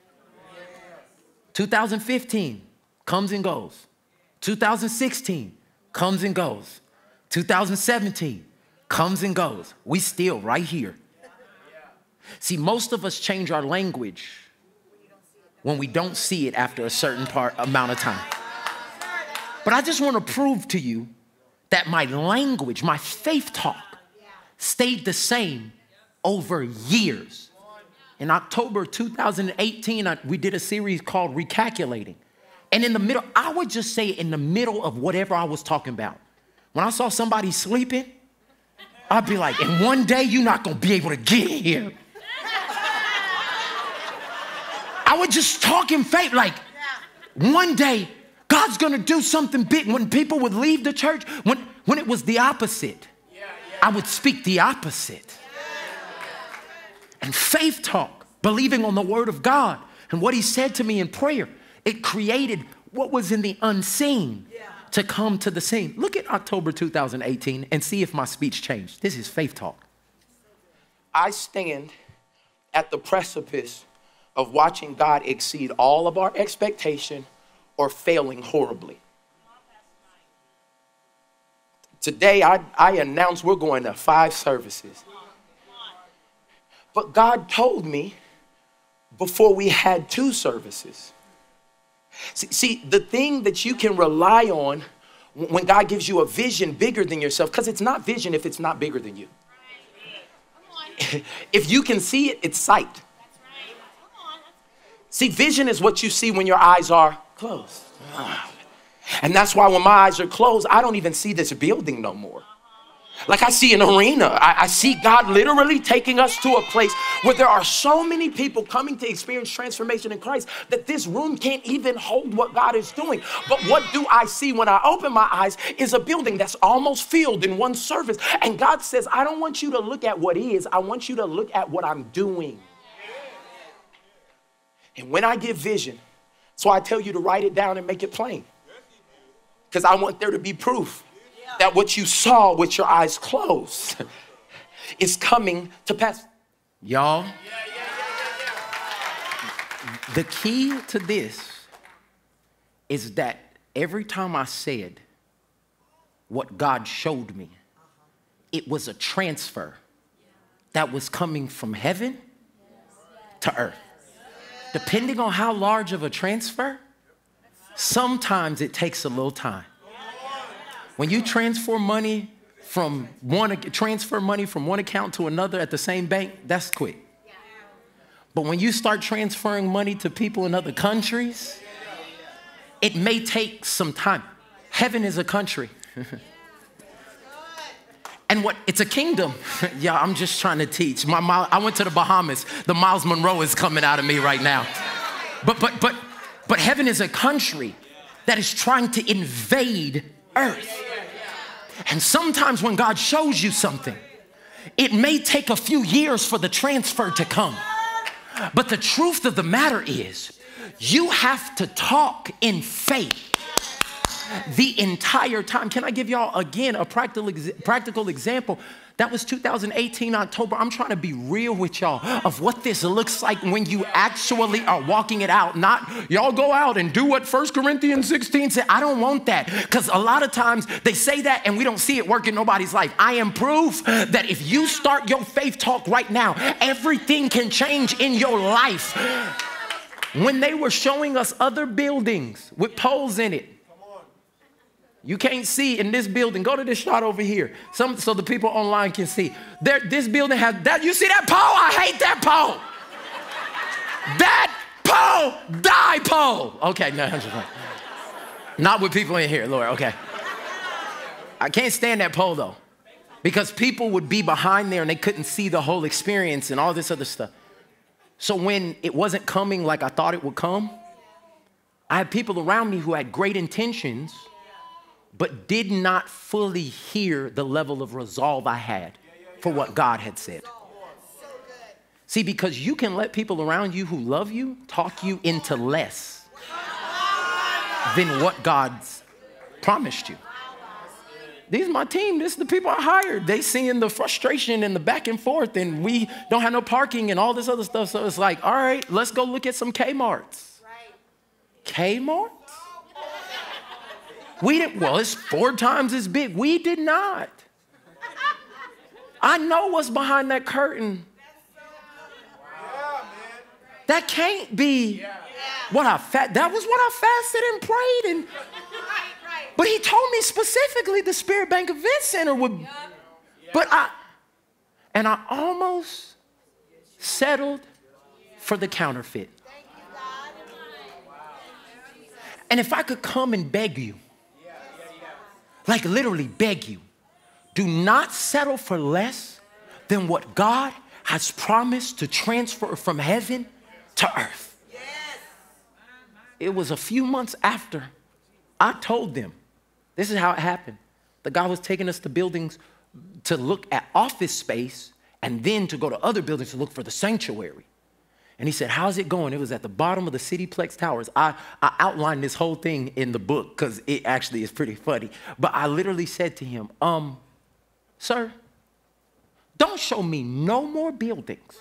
2015 comes and goes. 2016 comes and goes. 2017 comes and goes. We still right here. See, most of us change our language when we don't see it after a certain amount of time. But I just want to prove to you that my language, my faith talk, stayed the same over years. In October 2018, we did a series called Recalculating. And in the middle, I would just say in the middle of whatever I was talking about, when I saw somebody sleeping, I'd be like, and one day you're not going to be able to get in here. I would just talk in faith, like one day God's going to do something big. When people would leave the church, when it was the opposite, I would speak the opposite. And faith talk believing on the word of God and what he said to me in prayer. It created what was in the unseen to come to the scene. Look at October 2018 and see if my speech changed. This is faith talk. I stand at the precipice of watching God exceed all of our expectation or failing horribly. Today, I announced we're going to 5 services. But God told me before we had 2 services. See, the thing that you can rely on when God gives you a vision bigger than yourself, because it's not vision if it's not bigger than you. If you can see it, it's sight. See, vision is what you see when your eyes are closed. And that's why when my eyes are closed, I don't even see this building no more. Like I see an arena. I see God literally taking us to a place where there are so many people coming to experience transformation in Christ that this room can't even hold what God is doing. But what do I see when I open my eyes is a building that's almost filled in one service. And God says, I don't want you to look at what is. I want you to look at what I'm doing. And when I give vision, so I tell you to write it down and make it plain. Because I want there to be proof that what you saw with your eyes closed is coming to pass. Y'all, the key to this is that every time I said what God showed me, it was a transfer that was coming from heaven to earth. Depending on how large of a transfer, sometimes it takes a little time. When you transfer money from one account to another at the same bank, that's quick. But when you start transferring money to people in other countries, it may take some time. Heaven is a country. And it's a kingdom. Yeah, I'm just trying to teach. I went to the Bahamas. The Miles Monroe is coming out of me right now. But heaven is a country that is trying to invade earth. And sometimes when God shows you something, it may take a few years for the transfer to come. But the truth of the matter is, you have to talk in faith the entire time. Can I give y'all again a practical example? That was 2018 October. I'm trying to be real with y'all of what this looks like when you actually are walking it out. Not y'all go out and do what 1 Corinthians 16 said. I don't want that, because a lot of times they say that and we don't see it work in nobody's life. I am proof that if you start your faith talk right now, everything can change in your life. When they were showing us other buildings with poles in it, you can't see in this building. Go to this shot over here, so the people online can see. This building has that. You see that pole? I hate that pole. That pole, die pole. Okay, no, not with people in here, Lord. Okay, I can't stand that pole though, because people would be behind there and they couldn't see the whole experience and all this other stuff. So when it wasn't coming like I thought it would come, I had people around me who had great intentions, but did not fully hear the level of resolve I had for what God had said. See, because you can let people around you who love you talk you into less than what God's promised you. These are my team. This is the people I hired. They seeing the frustration and the back and forth, and we don't have no parking and all this other stuff. So it's like, all right, let's go look at some Kmarts. Kmart? We didn't, well, it's 4 times as big. We did not. I know what's behind that curtain. That can't be what that was what I fasted and prayed. And, but he told me specifically the Spirit Bank Event Center would, but I almost settled for the counterfeit. And if I could come and beg you, like literally beg you, do not settle for less than what God has promised to transfer from heaven to earth. It was a few months after I told them, this is how it happened. The God was taking us to buildings to look at office space and then to go to other buildings to look for the sanctuary. And he said, how's it going? It was at the bottom of the Cityplex Towers. I outlined this whole thing in the book because it actually is pretty funny. But I literally said to him, sir, don't show me no more buildings.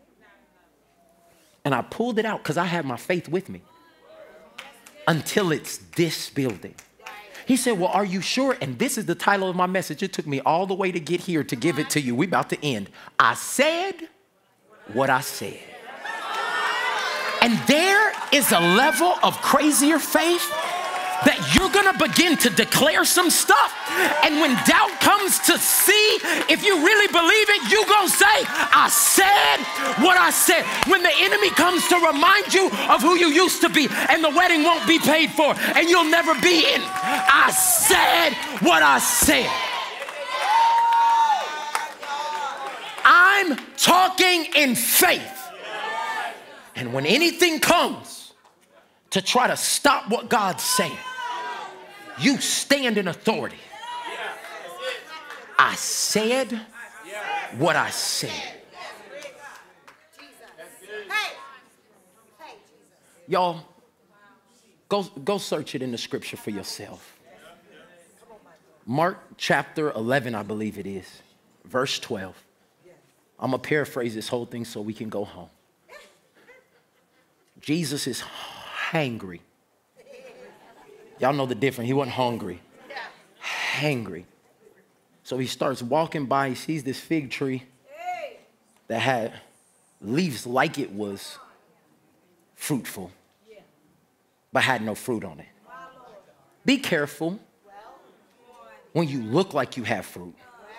And I pulled it out because I had my faith with me until it's this building. He said, well, are you sure? And this is the title of my message. It took me all the way to get here to give it to you. We about to end. I said what I said. And there is a level of crazier faith that you're gonna begin to declare some stuff. And when doubt comes to see if you really believe it, you gonna say, I said what I said. When the enemy comes to remind you of who you used to be and the wedding won't be paid for and you'll never be in, I said what I said. I'm talking in faith. And when anything comes to try to stop what God's saying, you stand in authority. I said what I said. Y'all, go search it in the scripture for yourself. Mark chapter 11, I believe it is, verse 12. I'm going to paraphrase this whole thing so we can go home. Jesus is hangry. Y'all know the difference. He wasn't hungry. Hangry. So he starts walking by. He sees this fig tree that had leaves like it was fruitful, but had no fruit on it. Be careful when you look like you have fruit,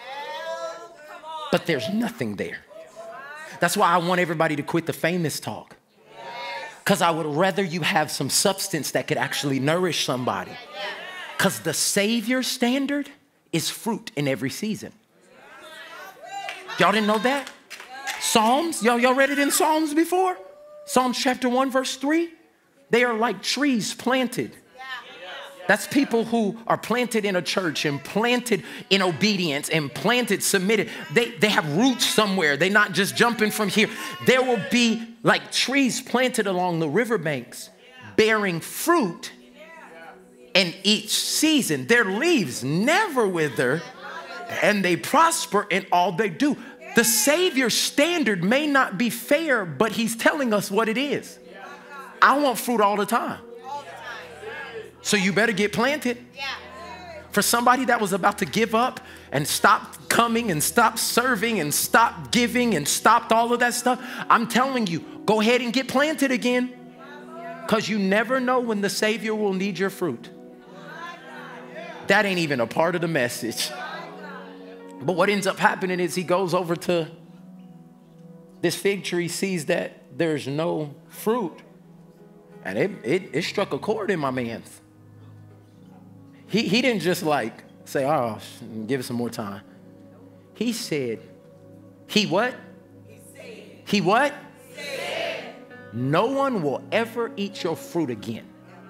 but there's nothing there. That's why I want everybody to quit the famous talk. Because I would rather you have some substance that could actually nourish somebody. Because the Savior standard is fruit in every season. Y'all didn't know that? Psalms, y'all read it in Psalms before? Psalms chapter 1, verse 3. They are like trees planted. That's people who are planted in a church and planted in obedience and planted, submitted. They have roots somewhere. They're not just jumping from here. There will be like trees planted along the riverbanks bearing fruit in each season. Their leaves never wither and they prosper in all they do. The Savior's standard may not be fair, but he's telling us what it is. I want fruit all the time. So you better get planted. For somebody that was about to give up and stop coming and stop serving and stop giving and stopped all of that stuff, I'm telling you, go ahead and get planted again. Because you never know when the Savior will need your fruit. That ain't even a part of the message. But what ends up happening is he goes over to this fig tree, sees that there's no fruit. And it struck a chord in my man's. He didn't just like say, oh, give it some more time. He said, he what? He what? No one will ever eat your fruit again.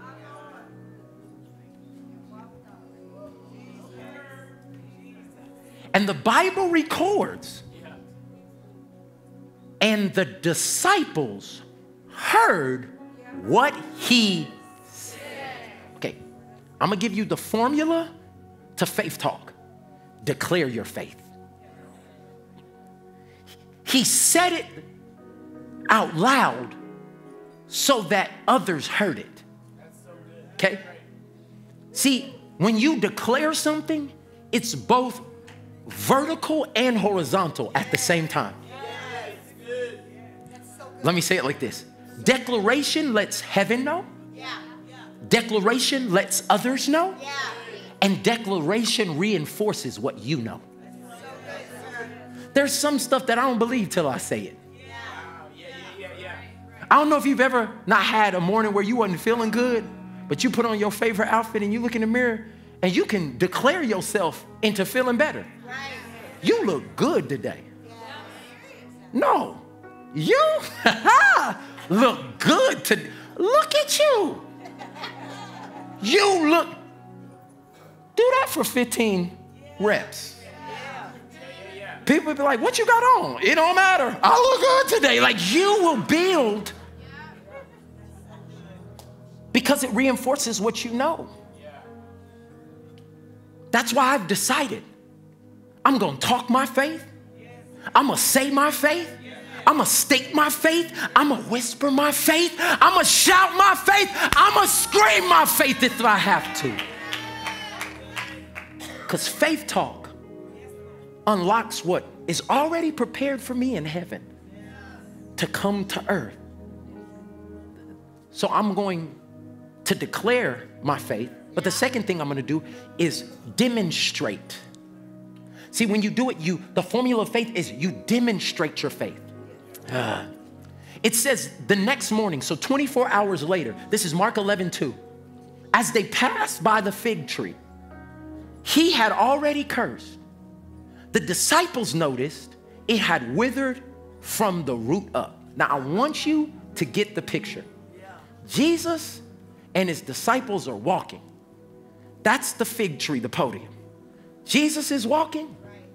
And the Bible records, and the disciples heard what he said. Okay, I'm going to give you the formula to faith talk. Declare your faith. He said it out loud so that others heard it. Okay? See, when you declare something, it's both vertical and horizontal at the same time. Let me say it like this. Declaration lets heaven know. Declaration lets others know. And declaration reinforces what you know. There's some stuff that I don't believe till I say it. I don't know if you've ever not had a morning where you wasn't feeling good, but you put on your favorite outfit and you look in the mirror and you can declare yourself into feeling better. You look good today. No, you look good today. Look at you. You look. Do that for 15 reps. People be like, what you got on? It don't matter. I look good today. Like, you will build because it reinforces what you know. That's why I've decided I'm going to talk my faith. I'm going to say my faith. I'm going to state my faith. I'm going to whisper my faith. I'm going to shout my faith. I'm going to scream my faith if I have to. Because faith talk unlocks what is already prepared for me in heaven to come to earth. So I'm going to declare my faith. But the second thing I'm going to do is demonstrate. See, when you do it, the formula of faith is you demonstrate your faith. It says the next morning, so 24 hours later, this is Mark 11:2. As they passed by the fig tree, he had already cursed. The disciples noticed it had withered from the root up. Now, I want you to get the picture. Jesus and his disciples are walking. That's the fig tree, the podium. Jesus is walking.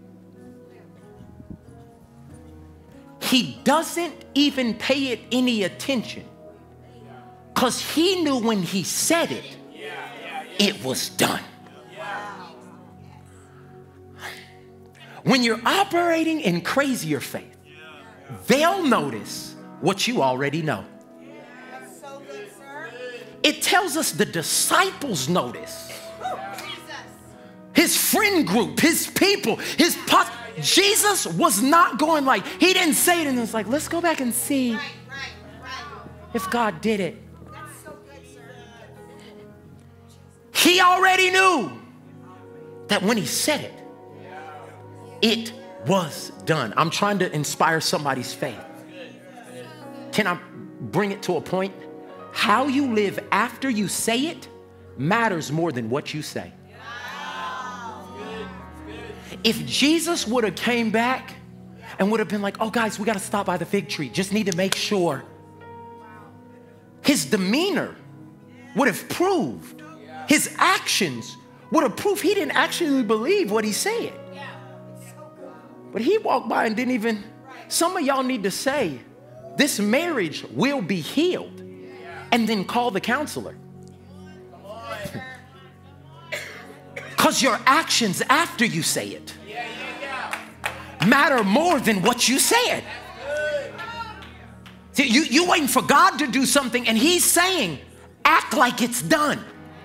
He doesn't even pay it any attention because he knew when he said it, it was done. When you're operating in crazier faith, they'll notice what you already know. It tells us the disciples notice. His friend group, his people, Jesus was not going like, he didn't say it and it's like, let's go back and see if God did it. He already knew that when he said it, it was done. I'm trying to inspire somebody's faith. Can I bring it to a point? How you live after you say it matters more than what you say. If Jesus would have came back and would have been like, oh guys, we got to stop by the fig tree. Just need to make sure. His demeanor would have proved, his actions would have proved he didn't actually believe what he said. But he walked by and didn't even, some of y'all need to say, this marriage will be healed and then call the counselor. Because your actions after you say it matter more than what you said. See, you waiting for God to do something and he's saying, act like it's done.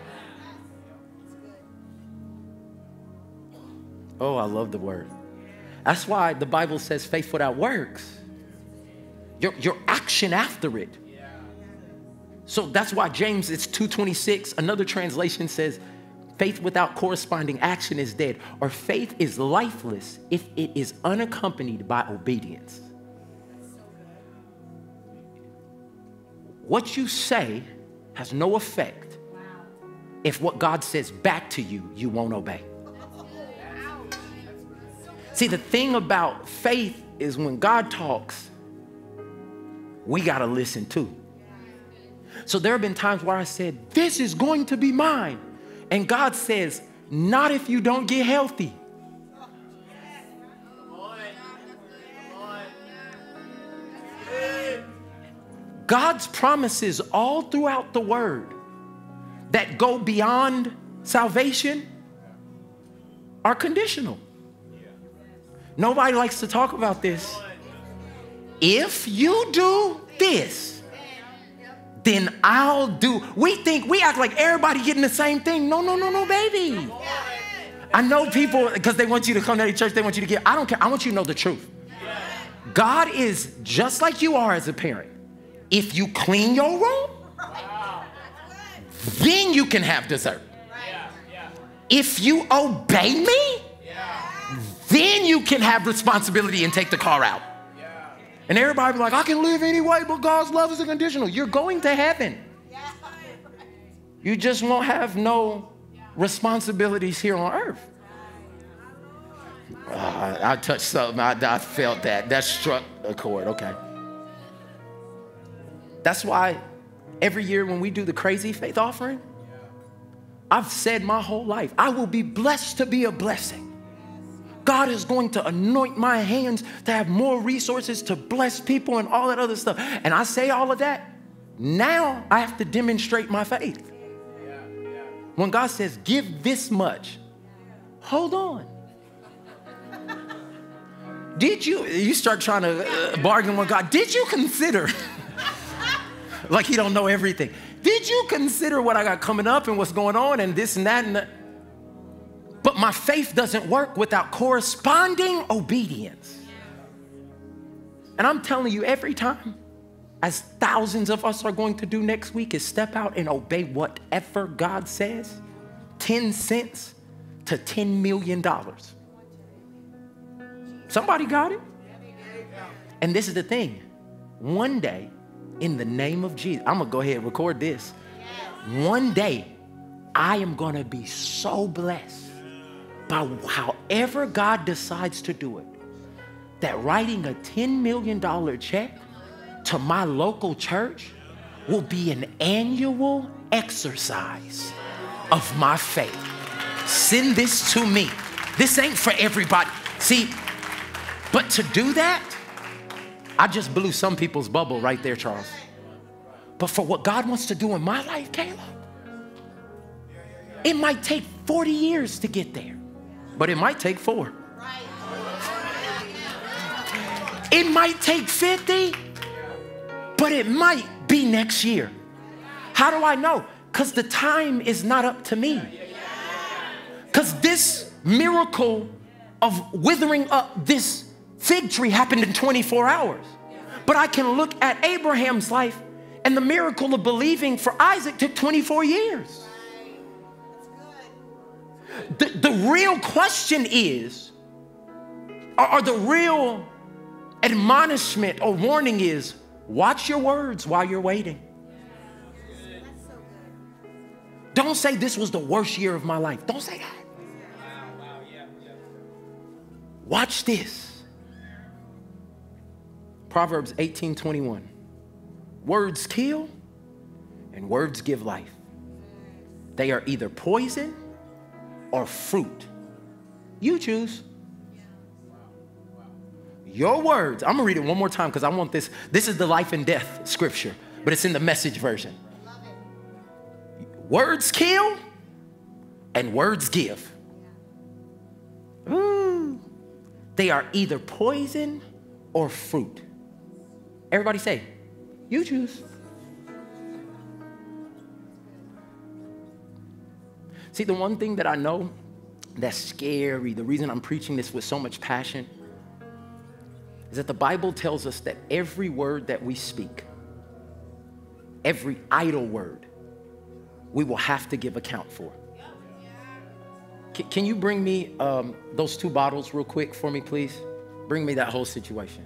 Oh, I love the word. That's why the Bible says faith without works. Your action after it. So that's why James, it's 2:26. Another translation says, faith without corresponding action is dead, or faith is lifeless if it is unaccompanied by obedience. What you say has no effect if what God says back to you, you won't obey. See, the thing about faith is when God talks, we got to listen too. So there have been times where I said, this is going to be mine. And God says, not if you don't get healthy. God's promises all throughout the word that go beyond salvation are conditional. Nobody likes to talk about this. If you do this, then I'll do. We act like everybody getting the same thing. No, baby. I know people, because they want you to come to the church, they want you to give. I don't care. I want you to know the truth. God is just like you are as a parent. If you clean your room, then you can have dessert. If you obey me, then you can have responsibility and take the car out. And everybody be like, I can live anyway, but God's love is unconditional. You're going to heaven. You just won't have no responsibilities here on earth. I touched something. I felt that. That struck a chord. Okay. That's why every year when we do the crazy faith offering, I've said my whole life, I will be blessed to be a blessing. God is going to anoint my hands to have more resources to bless people and all that other stuff. And I say all of that. Now I have to demonstrate my faith. When God says, give this much, hold on. Did you start trying to bargain with God. Did you consider, like he don't know everything. Did you consider what I got coming up and what's going on and this and that and that? But my faith doesn't work without corresponding obedience. And I'm telling you, every time, as thousands of us are going to do next week, is step out and obey whatever God says. 10 cents to $10 million. Somebody got it? And this is the thing. One day, in the name of Jesus, I'm going to go ahead and record this. One day, I am going to be so blessed by however God decides to do it, that writing a $10 million check to my local church will be an annual exercise of my faith. Send this to me. This ain't for everybody. See, but to do that, I just blew some people's bubble right there, Charles. But for what God wants to do in my life, Caleb, it might take 40 years to get there, but it might take 4. It might take 50, but it might be next year. How do I know? Because the time is not up to me. Because this miracle of withering up this fig tree happened in 24 hours. But I can look at Abraham's life, and the miracle of believing for Isaac took 24 years. The real question is, or the real admonishment or warning is, watch your words while you're waiting. Don't say this was the worst year of my life. Don't say that. Watch this. Proverbs 18:21. Words kill and words give life. They are either poison or fruit. You choose. Your words. I'm going to read it one more time because I want this. This is the life and death scripture, but it's in the Message version. Words kill and words give. Ooh. They are either poison or fruit. Everybody say, you choose. See, the one thing that I know that's scary, the reason I'm preaching this with so much passion, is that the Bible tells us that every word that we speak, every idle word, we will have to give account for. Can you bring me those 2 bottles real quick for me, please? Bring me that whole situation.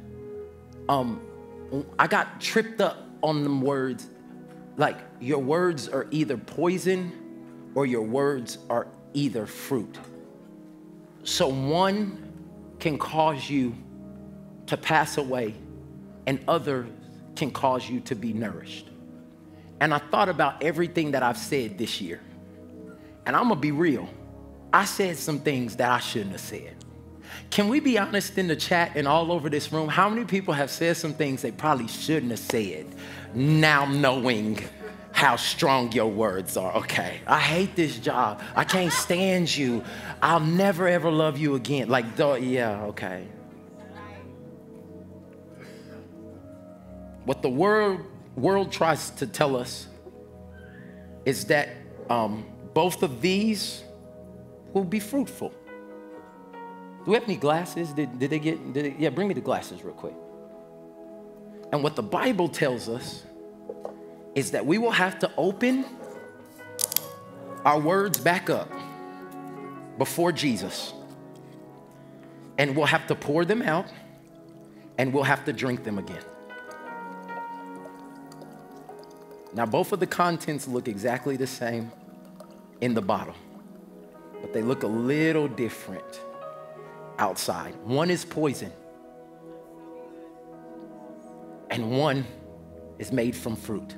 I got tripped up on them words. Like, your words are either poison or your words are either fruit. So one can cause you to pass away and other can cause you to be nourished. And I thought about everything that I've said this year. And I'm gonna be real. I said some things that I shouldn't have said. Can we be honest in the chat and all over this room? How many people have said some things they probably shouldn't have said, now knowing how strong your words are? Okay, I hate this job. I can't stand you. I'll never ever love you again. Like, yeah, okay. What the world tries to tell us is that both of these will be fruitful. Do we have any glasses? Yeah, bring me the glasses real quick. And what the Bible tells us is that we will have to open our words back up before Jesus. And we'll have to pour them out and we'll have to drink them again. Now, both of the contents look exactly the same in the bottle, but they look a little different outside. One is poison, and one is made from fruit.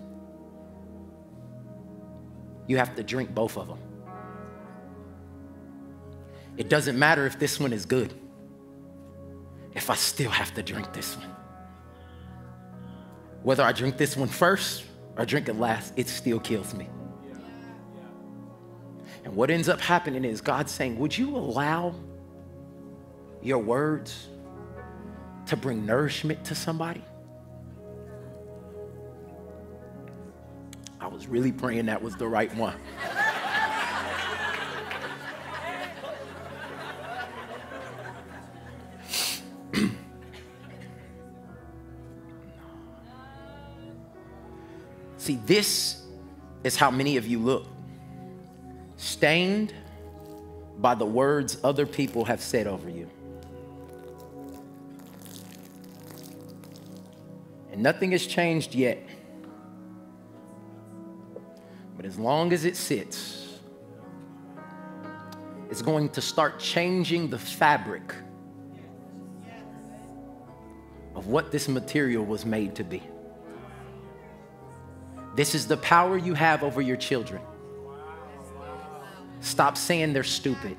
You have to drink both of them. It doesn't matter if this one is good. if I still have to drink this one. Whether I drink this one first or drink it last, it still kills me. And what ends up happening is God saying, would you allow your words to bring nourishment to somebody? I was really praying that was the right one. See, this is how many of you look. Stained by the words other people have said over you. And nothing has changed yet. But as long as it sits, it's going to start changing the fabric of what this material was made to be. This is the power you have over your children. Stop saying they're stupid.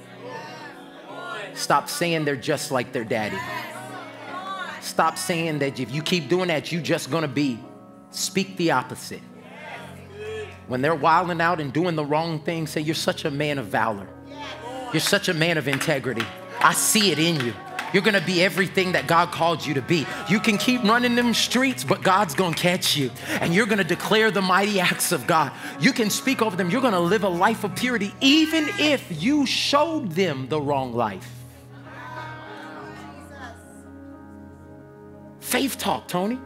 Stop saying they're just like their daddy. Stop saying that if you keep doing that, you're just gonna be. Speak the opposite. When they're wilding out and doing the wrong thing, say, you're such a man of valor. You're such a man of integrity. I see it in you. You're gonna be everything that God called you to be. You can keep running them streets, but God's gonna catch you. And you're gonna declare the mighty acts of God. You can speak over them. You're gonna live a life of purity, even if you showed them the wrong life. Faith talk, Tony.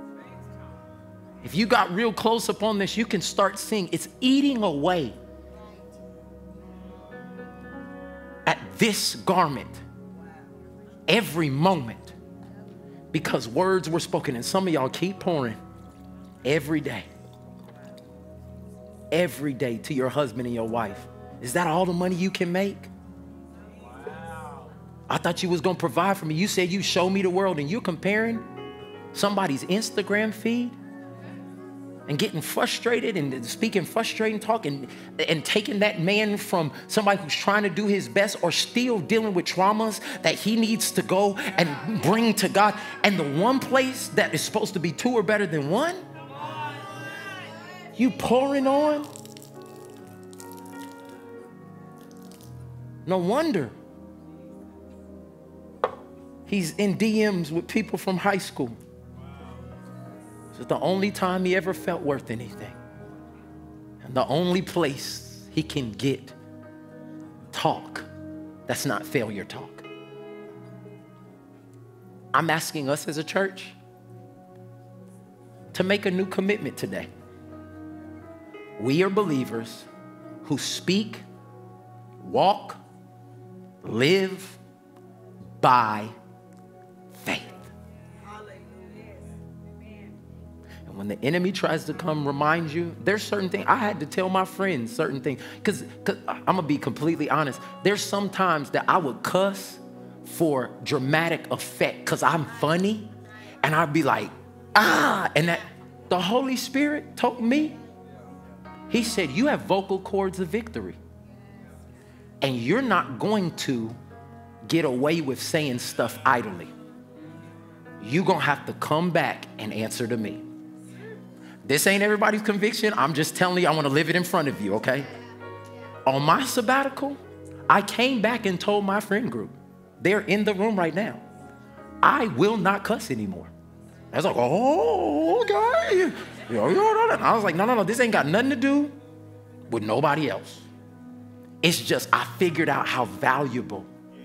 If you got real close up on this, you can start seeing it's eating away at this garment every moment because words were spoken. And some of y'all keep pouring every day to your husband and your wife. Is that all the money you can make? I thought you was gonna provide for me. You said you show me the world, and you're comparing somebody's Instagram feed and getting frustrated and speaking frustrating talk and taking that man from somebody who's trying to do his best or still dealing with traumas that he needs to go and bring to God. And the one place that is supposed to be two or better than one, you pouring on? No wonder he's in DMs with people from high school. It's the only time he ever felt worth anything. And the only place he can get talk that's not failure talk. I'm asking us as a church to make a new commitment today. We are believers who speak, walk, live by faith. And when the enemy tries to come remind you, there's certain things, I had to tell my friends certain things, because I'm gonna be completely honest. There's some times that I would cuss for dramatic effect because I'm funny, and I'd be like, and that the Holy Spirit told me, he said, you have vocal cords of victory. And you're not going to get away with saying stuff idly. You're going to have to come back and answer to me. This ain't everybody's conviction. I'm just telling you, I want to live it in front of you, okay? On my sabbatical, I came back and told my friend group, they're in the room right now, I will not cuss anymore. I was like, oh, okay. And I was like, no, this ain't got nothing to do with nobody else. It's just I figured out how valuable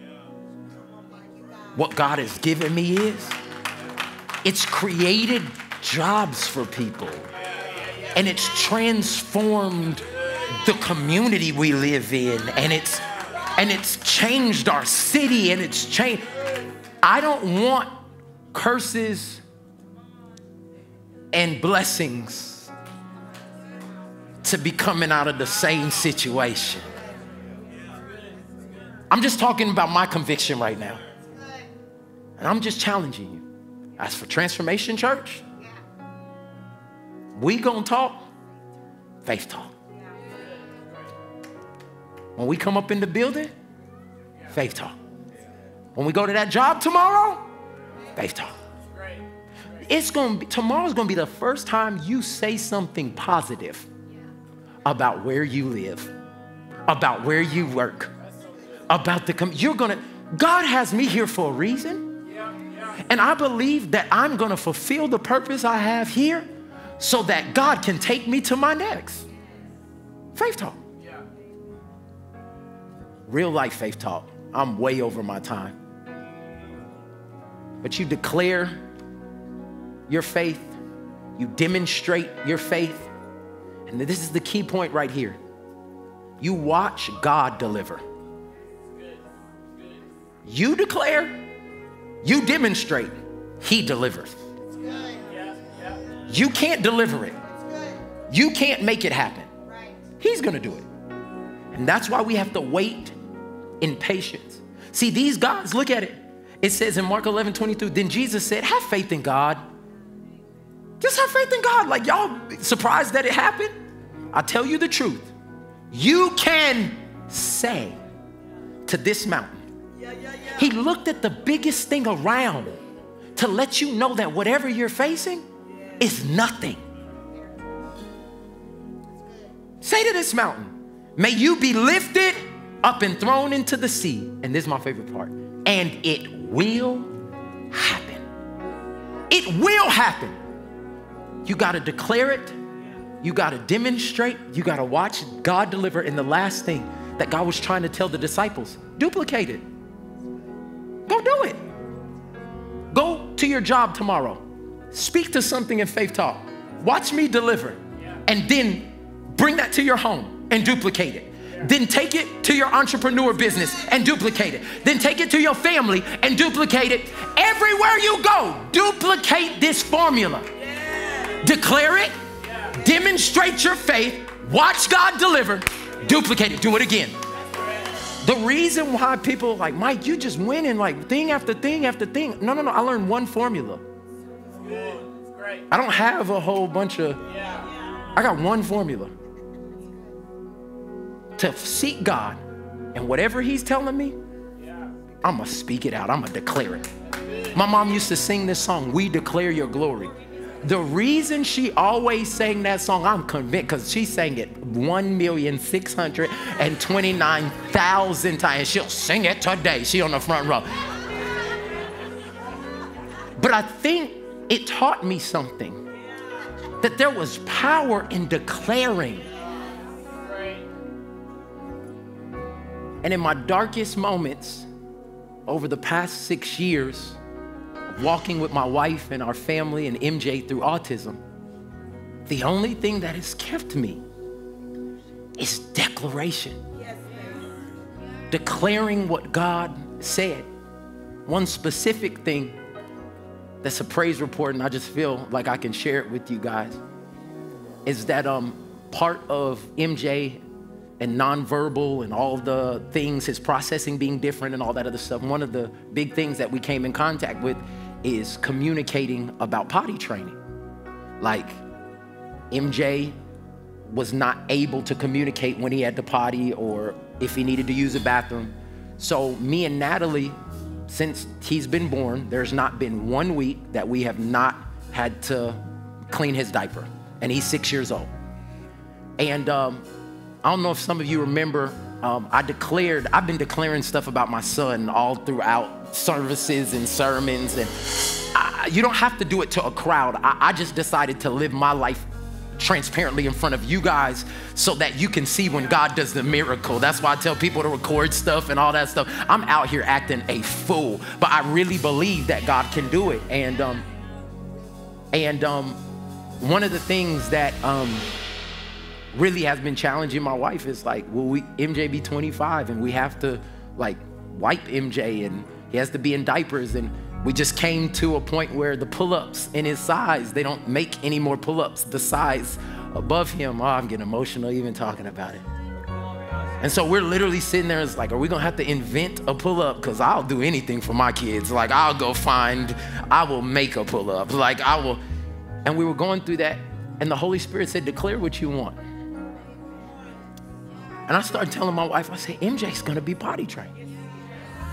what God has given me is. It's created jobs for people. And it's transformed the community we live in. And it's changed our city, and it's changed. I don't want curses and blessings to be coming out of the same situation. I'm just talking about my conviction right now. And I'm just challenging you. As for Transformation Church, we gonna talk faith talk. When we come up in the building, faith talk. When we go to that job tomorrow, faith talk. Tomorrow's gonna be the first time you say something positive about where you live, about where you work, about God has me here for a reason. And I believe that I'm gonna fulfill the purpose I have here so that God can take me to my next. Faith talk. Real life faith talk. I'm way over my time. But you declare your faith, you demonstrate your faith, and this is the key point right here. You watch God deliver. You declare, you demonstrate, he delivers. You can't deliver it. You can't make it happen. He's gonna do it. And that's why we have to wait in patience. See, these guys, look at it. It says in Mark 11:22, then Jesus said, have faith in God. Just have faith in God. Like, y'all surprised that it happened? I'll tell you the truth. You can say to this mountain. He looked at the biggest thing around to let you know that whatever you're facing is nothing. Say to this mountain, may you be lifted up and thrown into the sea. And this is my favorite part. And it will happen. It will happen. You got to declare it. You got to demonstrate. You got to watch God deliver. And the last thing that God was trying to tell the disciples, duplicate it. Go do it. Go to your job tomorrow. Speak to something in faith talk. Watch me deliver. And then bring that to your home and duplicate it. Then take it to your entrepreneur business and duplicate it. Then take it to your family and duplicate it. Everywhere you go, duplicate this formula. Declare it, demonstrate your faith, watch God deliver, duplicate it, do it again. The reason why people are like, Mike, you just winning like thing after thing after thing. No, I learned one formula. I don't have a whole bunch of, I got one formula. To seek God, and whatever he's telling me, I'm gonna speak it out, I'm gonna declare it. My mom used to sing this song, We Declare Your Glory. The reason she always sang that song, I'm convinced, because she sang it 1,629,000 times. She'll sing it today. She on the front row. But I think it taught me something, that there was power in declaring. And in my darkest moments, over the past 6 years, walking with my wife and our family and MJ through autism, the only thing that has kept me is declaration. Declaring what God said. One specific thing that's a praise report, and I just feel like I can share it with you guys, is that part of MJ and nonverbal and all the things, his processing being different and all that other stuff, one of the big things that we came in contact with is communicating about potty training. Like, MJ was not able to communicate when he had to potty or if he needed to use a bathroom. So me and Natalie, since he's been born, there's not been 1 week that we have not had to clean his diaper. And he's 6 years old. And I don't know if some of you remember, I've been declaring stuff about my son all throughout services and sermons. And you don't have to do it to a crowd. I just decided to live my life transparently in front of you guys so that you can see when God does the miracle. That's why I tell people to record stuff and all that stuff. I'm out here acting a fool, but I really believe that God can do it. And one of the things that really has been challenging my wife is like, will MJ be 25 and we have to like wipe MJ and he has to be in diapers, and we just came to a point where the pull-ups in his size, they don't make any more pull-ups the size above him. Oh, I'm getting emotional even talking about it. And so we're literally sitting there, it's like, are we gonna have to invent a pull-up? Because I'll do anything for my kids. Like, I will make a pull-up. Like, I will. And we were going through that, and the Holy Spirit said, declare what you want. And I started telling my wife, I said, MJ's gonna be potty trained.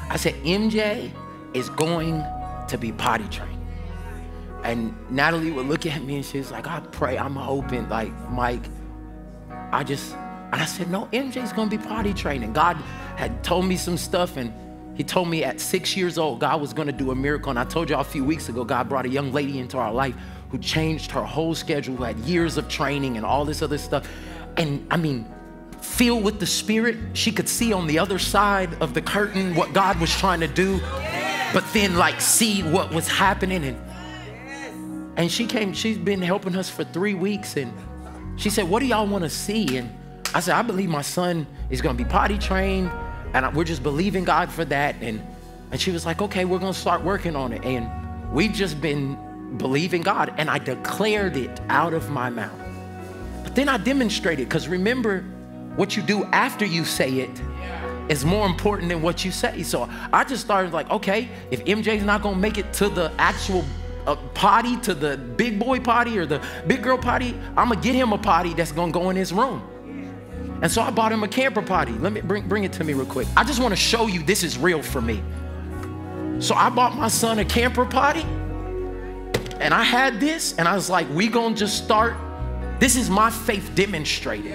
I said, MJ is going to be potty trained. And Natalie would look at me and she was like, I pray, I'm hoping, like, Mike, and I said, no, MJ's gonna be potty trained. And God had told me some stuff, and he told me at 6 years old, God was gonna do a miracle. And I told y'all a few weeks ago, God brought a young lady into our life who changed her whole schedule, who had years of training and all this other stuff. And I mean, filled with the Spirit, she could see on the other side of the curtain what God was trying to do, but then like see what was happening. And she came, she's been helping us for 3 weeks, and she said, what do y'all want to see? And I said, I believe my son is going to be potty trained, and we're just believing God for that. And she was like, okay, we're going to start working on it. And we've just been believing God, and I declared it out of my mouth. But then I demonstrated, because remember, what you do after you say it is more important than what you say. So I just started like, okay, if MJ's not going to make it to the actual potty, to the big boy potty or the big girl potty, I'm gonna get him a potty that's gonna go in his room. And so I bought him a camper potty. Let me bring it to me real quick. I just want to show you this is real for me. So I bought my son a camper potty, and I had this, and I was like, we gonna just start. This is my faith demonstrated.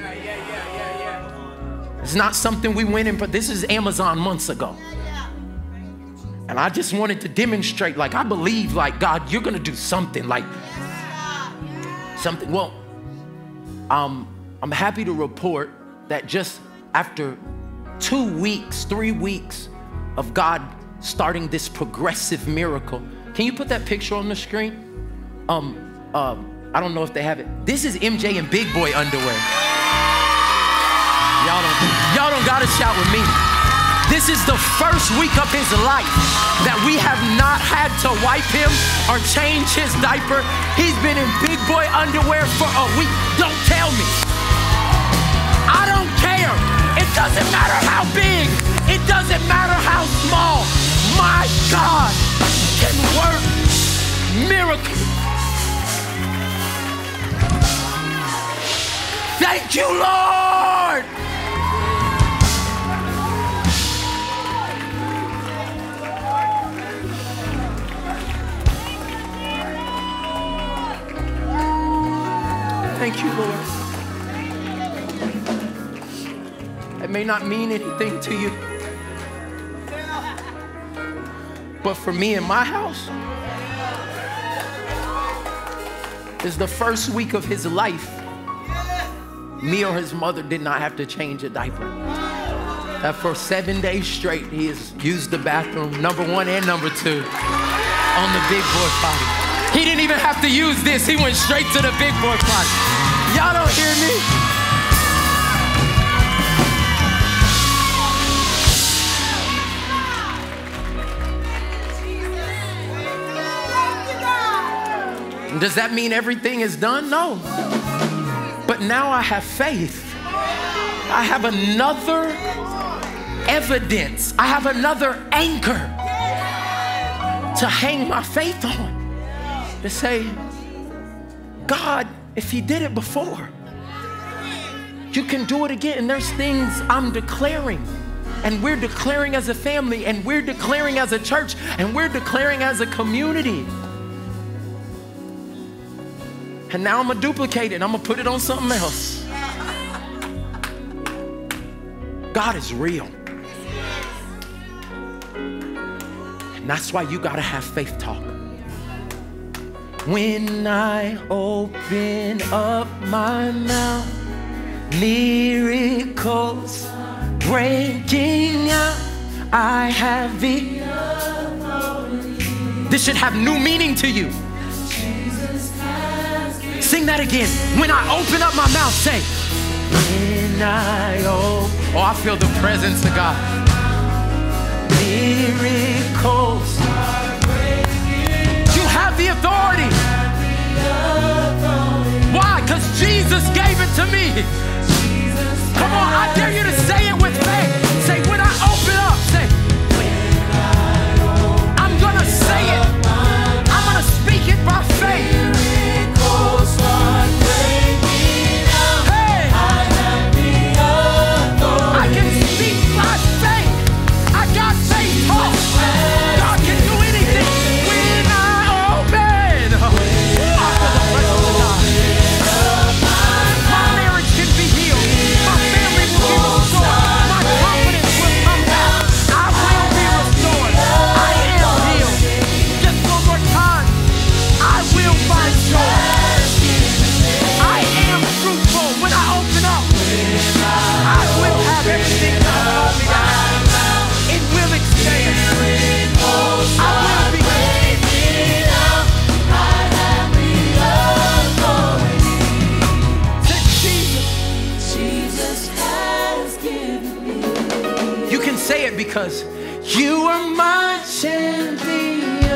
It's not something we went in, but this is Amazon months ago. And I just wanted to demonstrate, like, I believe, like, God, you're gonna do something, like, something. Well, I'm happy to report that just after 2 weeks, 3 weeks of God starting this progressive miracle. Can you put that picture on the screen? I don't know if they have it. This is MJ in big boy underwear. Y'all don't gotta shout with me. This is the first week of his life that we have not had to wipe him or change his diaper. He's been in big boy underwear for a week. Don't tell me. I don't care. It doesn't matter how big. It doesn't matter how small. My God can work miracles. Thank you, Lord. Thank you, Lord. It may not mean anything to you, but for me in my house, it's the first week of his life. Me or his mother did not have to change a diaper. That for 7 days straight, he has used the bathroom, #1 and #2, on the big boy potty. He didn't even have to use this. He went straight to the big boy potty. Y'all don't hear me? Does that mean everything is done? No. But now I have faith. I have another evidence. I have another anchor to hang my faith on. To say, God, if he did it before, you can do it again. And there's things I'm declaring, and we're declaring as a family, and we're declaring as a church, and we're declaring as a community. And now I'm gonna duplicate it. I'm gonna put it on something else. God is real. And that's why you gotta have faith talk. When I open up my mouth, miracles breaking out. I have the authority. This should have new meaning to you. Sing that again. When I open up my mouth, say, when I open. Oh, I feel the presence of God. Miracles. You have the authority. Why? Because Jesus gave it to me. Come on, I dare you to say it with faith. Say, when I open up, say, I'm going to say it. I'm going to speak it by faith. Hey, I can speak by faith. I got faith talk. and the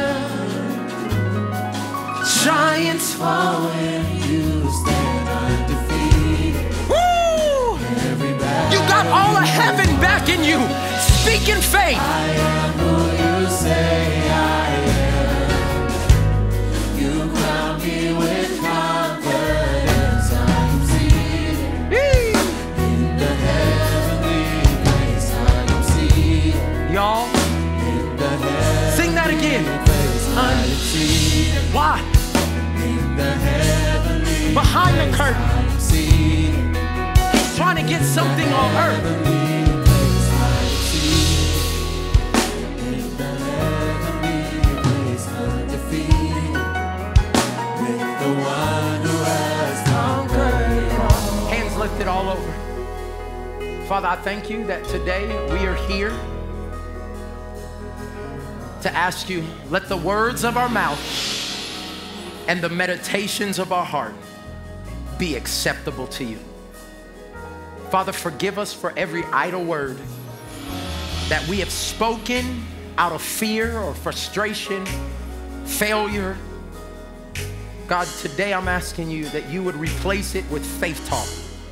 earth. Giants fall when you stand undefeated. Woo! You got all of heaven back in you. Speak in faith. I am who you say I am. You crown me with confidence. I am seated in the heavenly place. I am seated. Y'all, in the heavenly sing that again. I am seated. Why? In the heavenly behind the curtain. I am seated. He's trying to get something on earth. Lifted all over. Father, I thank you that today we are here to ask you, let the words of our mouth and the meditations of our heart be acceptable to you. Father, forgive us for every idle word that we have spoken out of fear or frustration, failure. God, today I'm asking you that you would replace it with faith talk.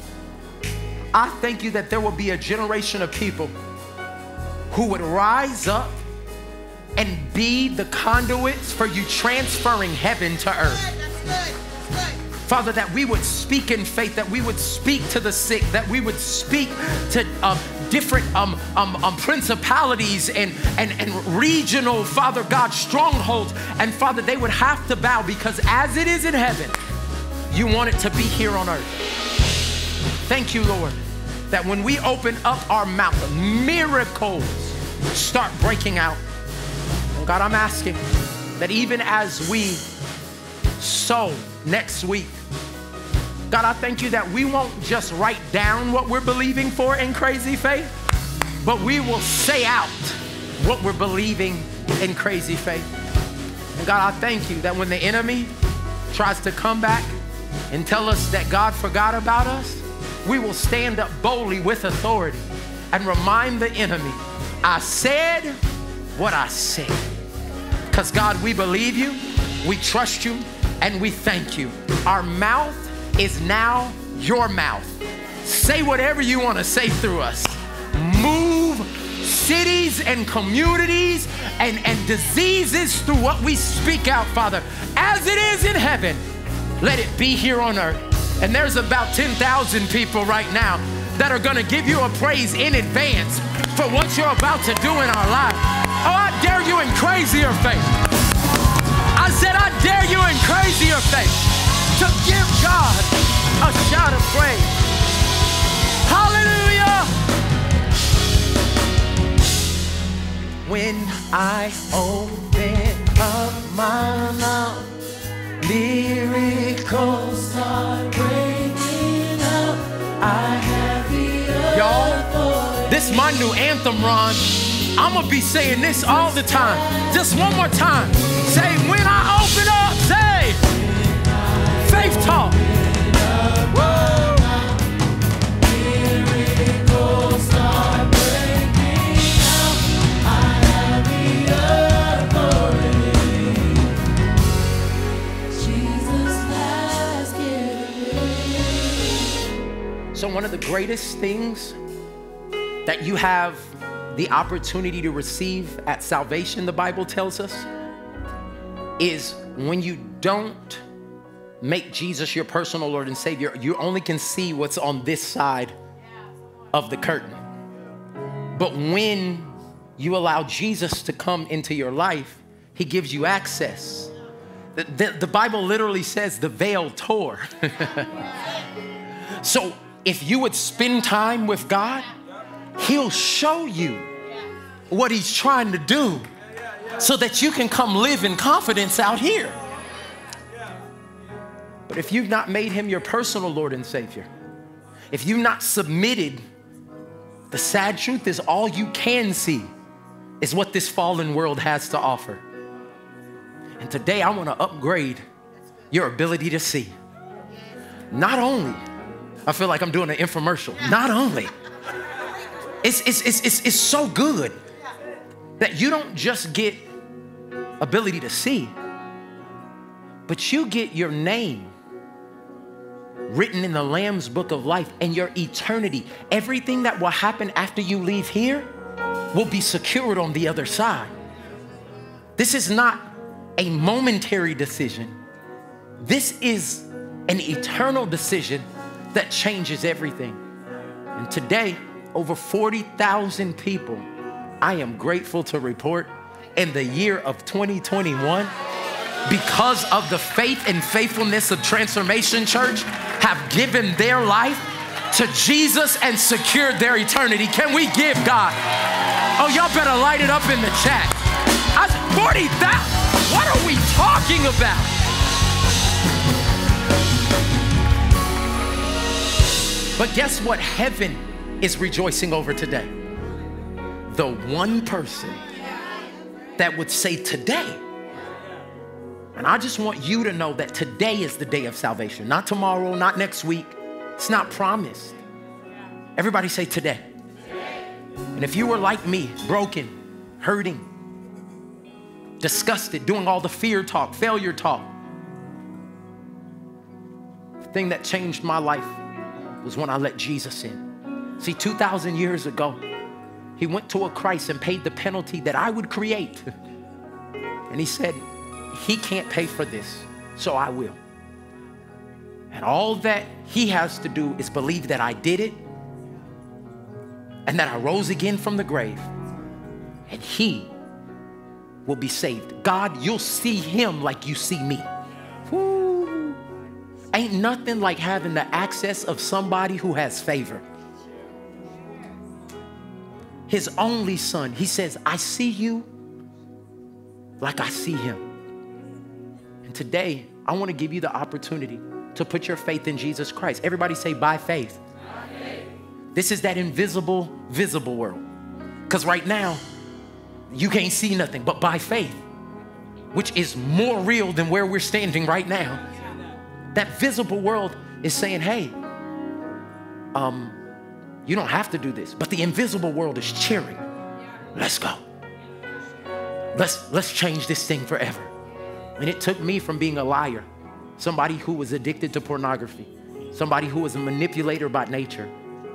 I thank you that there will be a generation of people who would rise up and be the conduits for you transferring heaven to earth. That's good. Father, that we would speak in faith, that we would speak to the sick, that we would speak to different principalities and regional, Father God, strongholds. And Father, they would have to bow because as it is in heaven, you want it to be here on earth. Thank you, Lord, that when we open up our mouth, miracles start breaking out. And God, I'm asking that even as we sow next week, God, I thank you that we won't just write down what we're believing for in crazy faith, but we will say out what we're believing in crazy faith. And God, I thank you that when the enemy tries to come back and tell us that God forgot about us, we will stand up boldly with authority and remind the enemy, I said what I said. Because God, we believe you, we trust you, and we thank you. Our mouth is now your mouth. Say whatever you want to say through us. Move cities and communities and diseases through what we speak out, Father. As it is in heaven, let it be here on earth. And there's about 10,000 people right now that are gonna give you a praise in advance for what you're about to do in our life. Oh, I dare you in crazier faith. I said, I dare you in crazier faith to give God a shout of praise. Hallelujah. When I open up my mouth, miracles start breaking out. I have the y'all, this is my new anthem, Ron. I'm gonna be saying this all the time. Just one more time. Say, when I open up, say, faith talk. Woo! Miracles start breaking out. I have the authority. Jesus has given. So one of the greatest things that you have the opportunity to receive at salvation, the Bible tells us, is when you don't make Jesus your personal Lord and Savior, you only can see what's on this side of the curtain. But when you allow Jesus to come into your life, he gives you access. The Bible literally says the veil tore. So if you would spend time with God, he'll show you what he's trying to do so that you can come live in confidence out here. But if you've not made him your personal Lord and Savior, if you've not submitted, the sad truth is all you can see is what this fallen world has to offer. And today I want to upgrade your ability to see. Not only, I feel like I'm doing an infomercial, not only, it's so good. that you don't just get ability to see, but you get your name written in the Lamb's book of life, and your eternity, everything that will happen after you leave here will be secured on the other side. This is not a momentary decision. This is an eternal decision that changes everything. And today, over 40,000 people, I am grateful to report, in the year of 2021, because of the faith and faithfulness of Transformation Church, have given their life to Jesus and secured their eternity. Can we give God? Oh, y'all better light it up in the chat. 40,000, what are we talking about? But guess what heaven is rejoicing over today? The one person that would say today. And I just want you to know that today is the day of salvation. Not tomorrow, not next week. It's not promised. Everybody say today. And if you were like me, broken, hurting, disgusted, doing all the fear talk, failure talk, the thing that changed my life was when I let Jesus in. See, 2,000 years ago, he went to a Christ and paid the penalty that I would create. And he said, he can't pay for this, so I will. And all that he has to do is believe that I did it and that I rose again from the grave, and he will be saved. God, you'll see him like you see me. Woo. Ain't nothing like having the access of somebody who has favor. His only son, he says, I see you like I see him. And today, I want to give you the opportunity to put your faith in Jesus Christ. Everybody say, by faith. By faith. This is that invisible, visible world. Because right now, you can't see nothing, but by faith, which is more real than where we're standing right now, that visible world is saying, hey, you don't have to do this. But the invisible world is cheering. Let's go. Let's change this thing forever. And it took me from being a liar, somebody who was addicted to pornography, somebody who was a manipulator by nature.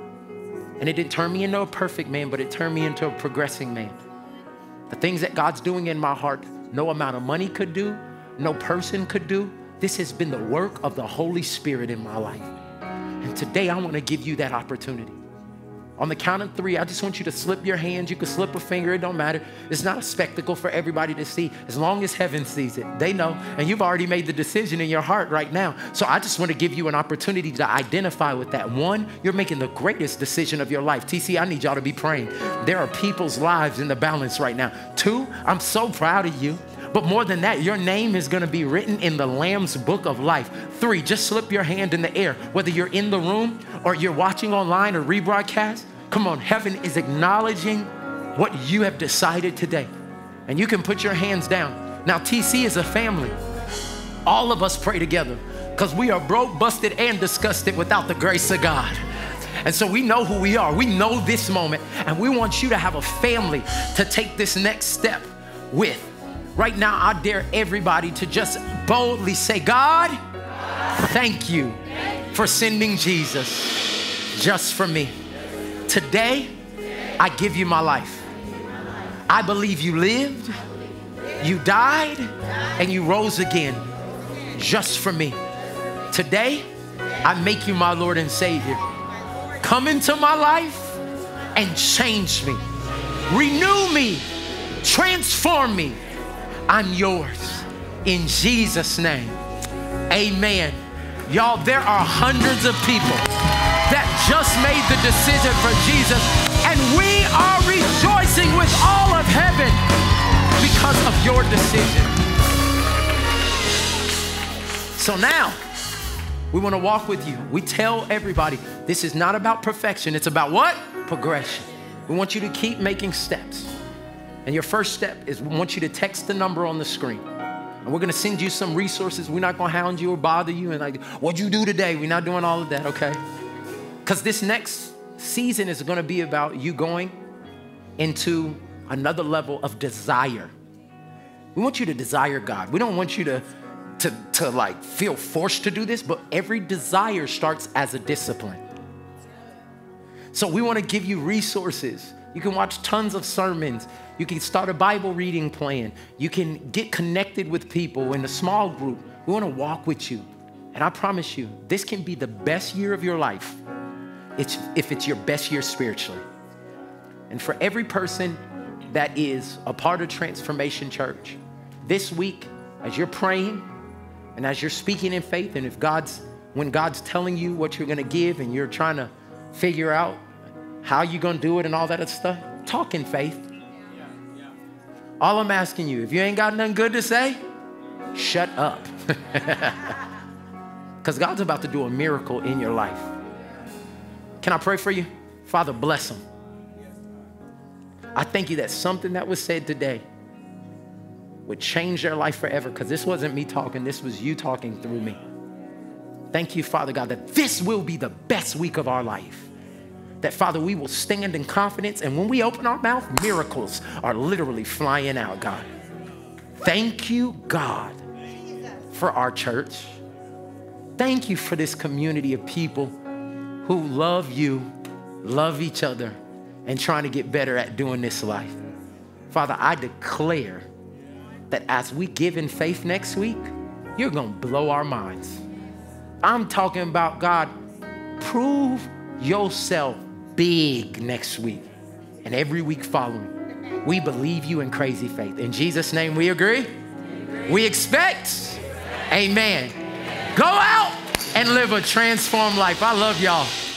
And it didn't turn me into a perfect man, but it turned me into a progressing man. The things that God's doing in my heart, no amount of money could do, no person could do. This has been the work of the Holy Spirit in my life. And today I want to give you that opportunity. On the count of 3, I just want you to slip your hands. You can slip a finger. It don't matter. It's not a spectacle for everybody to see. As long as heaven sees it, they know. And you've already made the decision in your heart right now. So I just want to give you an opportunity to identify with that. 1, you're making the greatest decision of your life. TC, I need y'all to be praying. There are people's lives in the balance right now. 2, I'm so proud of you. But more than that, your name is going to be written in the Lamb's book of life. 3, just slip your hand in the air. Whether you're in the room or you're watching online or rebroadcast, come on, heaven is acknowledging what you have decided today. And you can put your hands down. Now, TC is a family. All of us pray together because we are broke, busted, and disgusted without the grace of God. And so we know who we are. We know this moment. And we want you to have a family to take this next step with. Right now, I dare everybody to just boldly say, God, thank you for sending Jesus just for me. Today, I give you my life. I believe you lived, you died, and you rose again just for me. Today, I make you my Lord and Savior. Come into my life and change me. Renew me, transform me. I'm yours in Jesus' name. Amen. Y'all, there are hundreds of people that just made the decision for Jesus, and we are rejoicing with all of heaven because of your decision. So now, we want to walk with you. We tell everybody, this is not about perfection. It's about what? Progression. We want you to keep making steps. And your first step is we want you to text the number on the screen. And we're going to send you some resources. We're not going to hound you or bother you and like, what'd you do today? We're not doing all of that, okay? Because this next season is going to be about you going into another level of desire. We want you to desire God. We don't want you to like feel forced to do this, but every desire starts as a discipline. So we want to give you resources. You can watch tons of sermons. You can start a Bible reading plan. You can get connected with people in a small group. We want to walk with you. And I promise you, this can be the best year of your life if it's your best year spiritually. And for every person that is a part of Transformation Church, this week, as you're praying and as you're speaking in faith, and when God's telling you what you're going to give and you're trying to figure out how you're going to do it and all that other stuff, talk in faith. All I'm asking you, if you ain't got nothing good to say, shut up. Because God's about to do a miracle in your life. Can I pray for you? Father, bless them. I thank you that something that was said today would change their life forever, because this wasn't me talking, this was you talking through me. Thank you, Father God, that this will be the best week of our life. That, Father, we will stand in confidence, and when we open our mouth, miracles are literally flying out, God. Thank you, God, for our church. Thank you for this community of people who love you, love each other, and trying to get better at doing this life. Father, I declare that as we give in faith next week, you're going to blow our minds. I'm talking about, God, prove yourself big next week and every week following. We believe you in crazy faith. In Jesus' name, we agree? We expect. Amen. Go out and live a transformed life. I love y'all.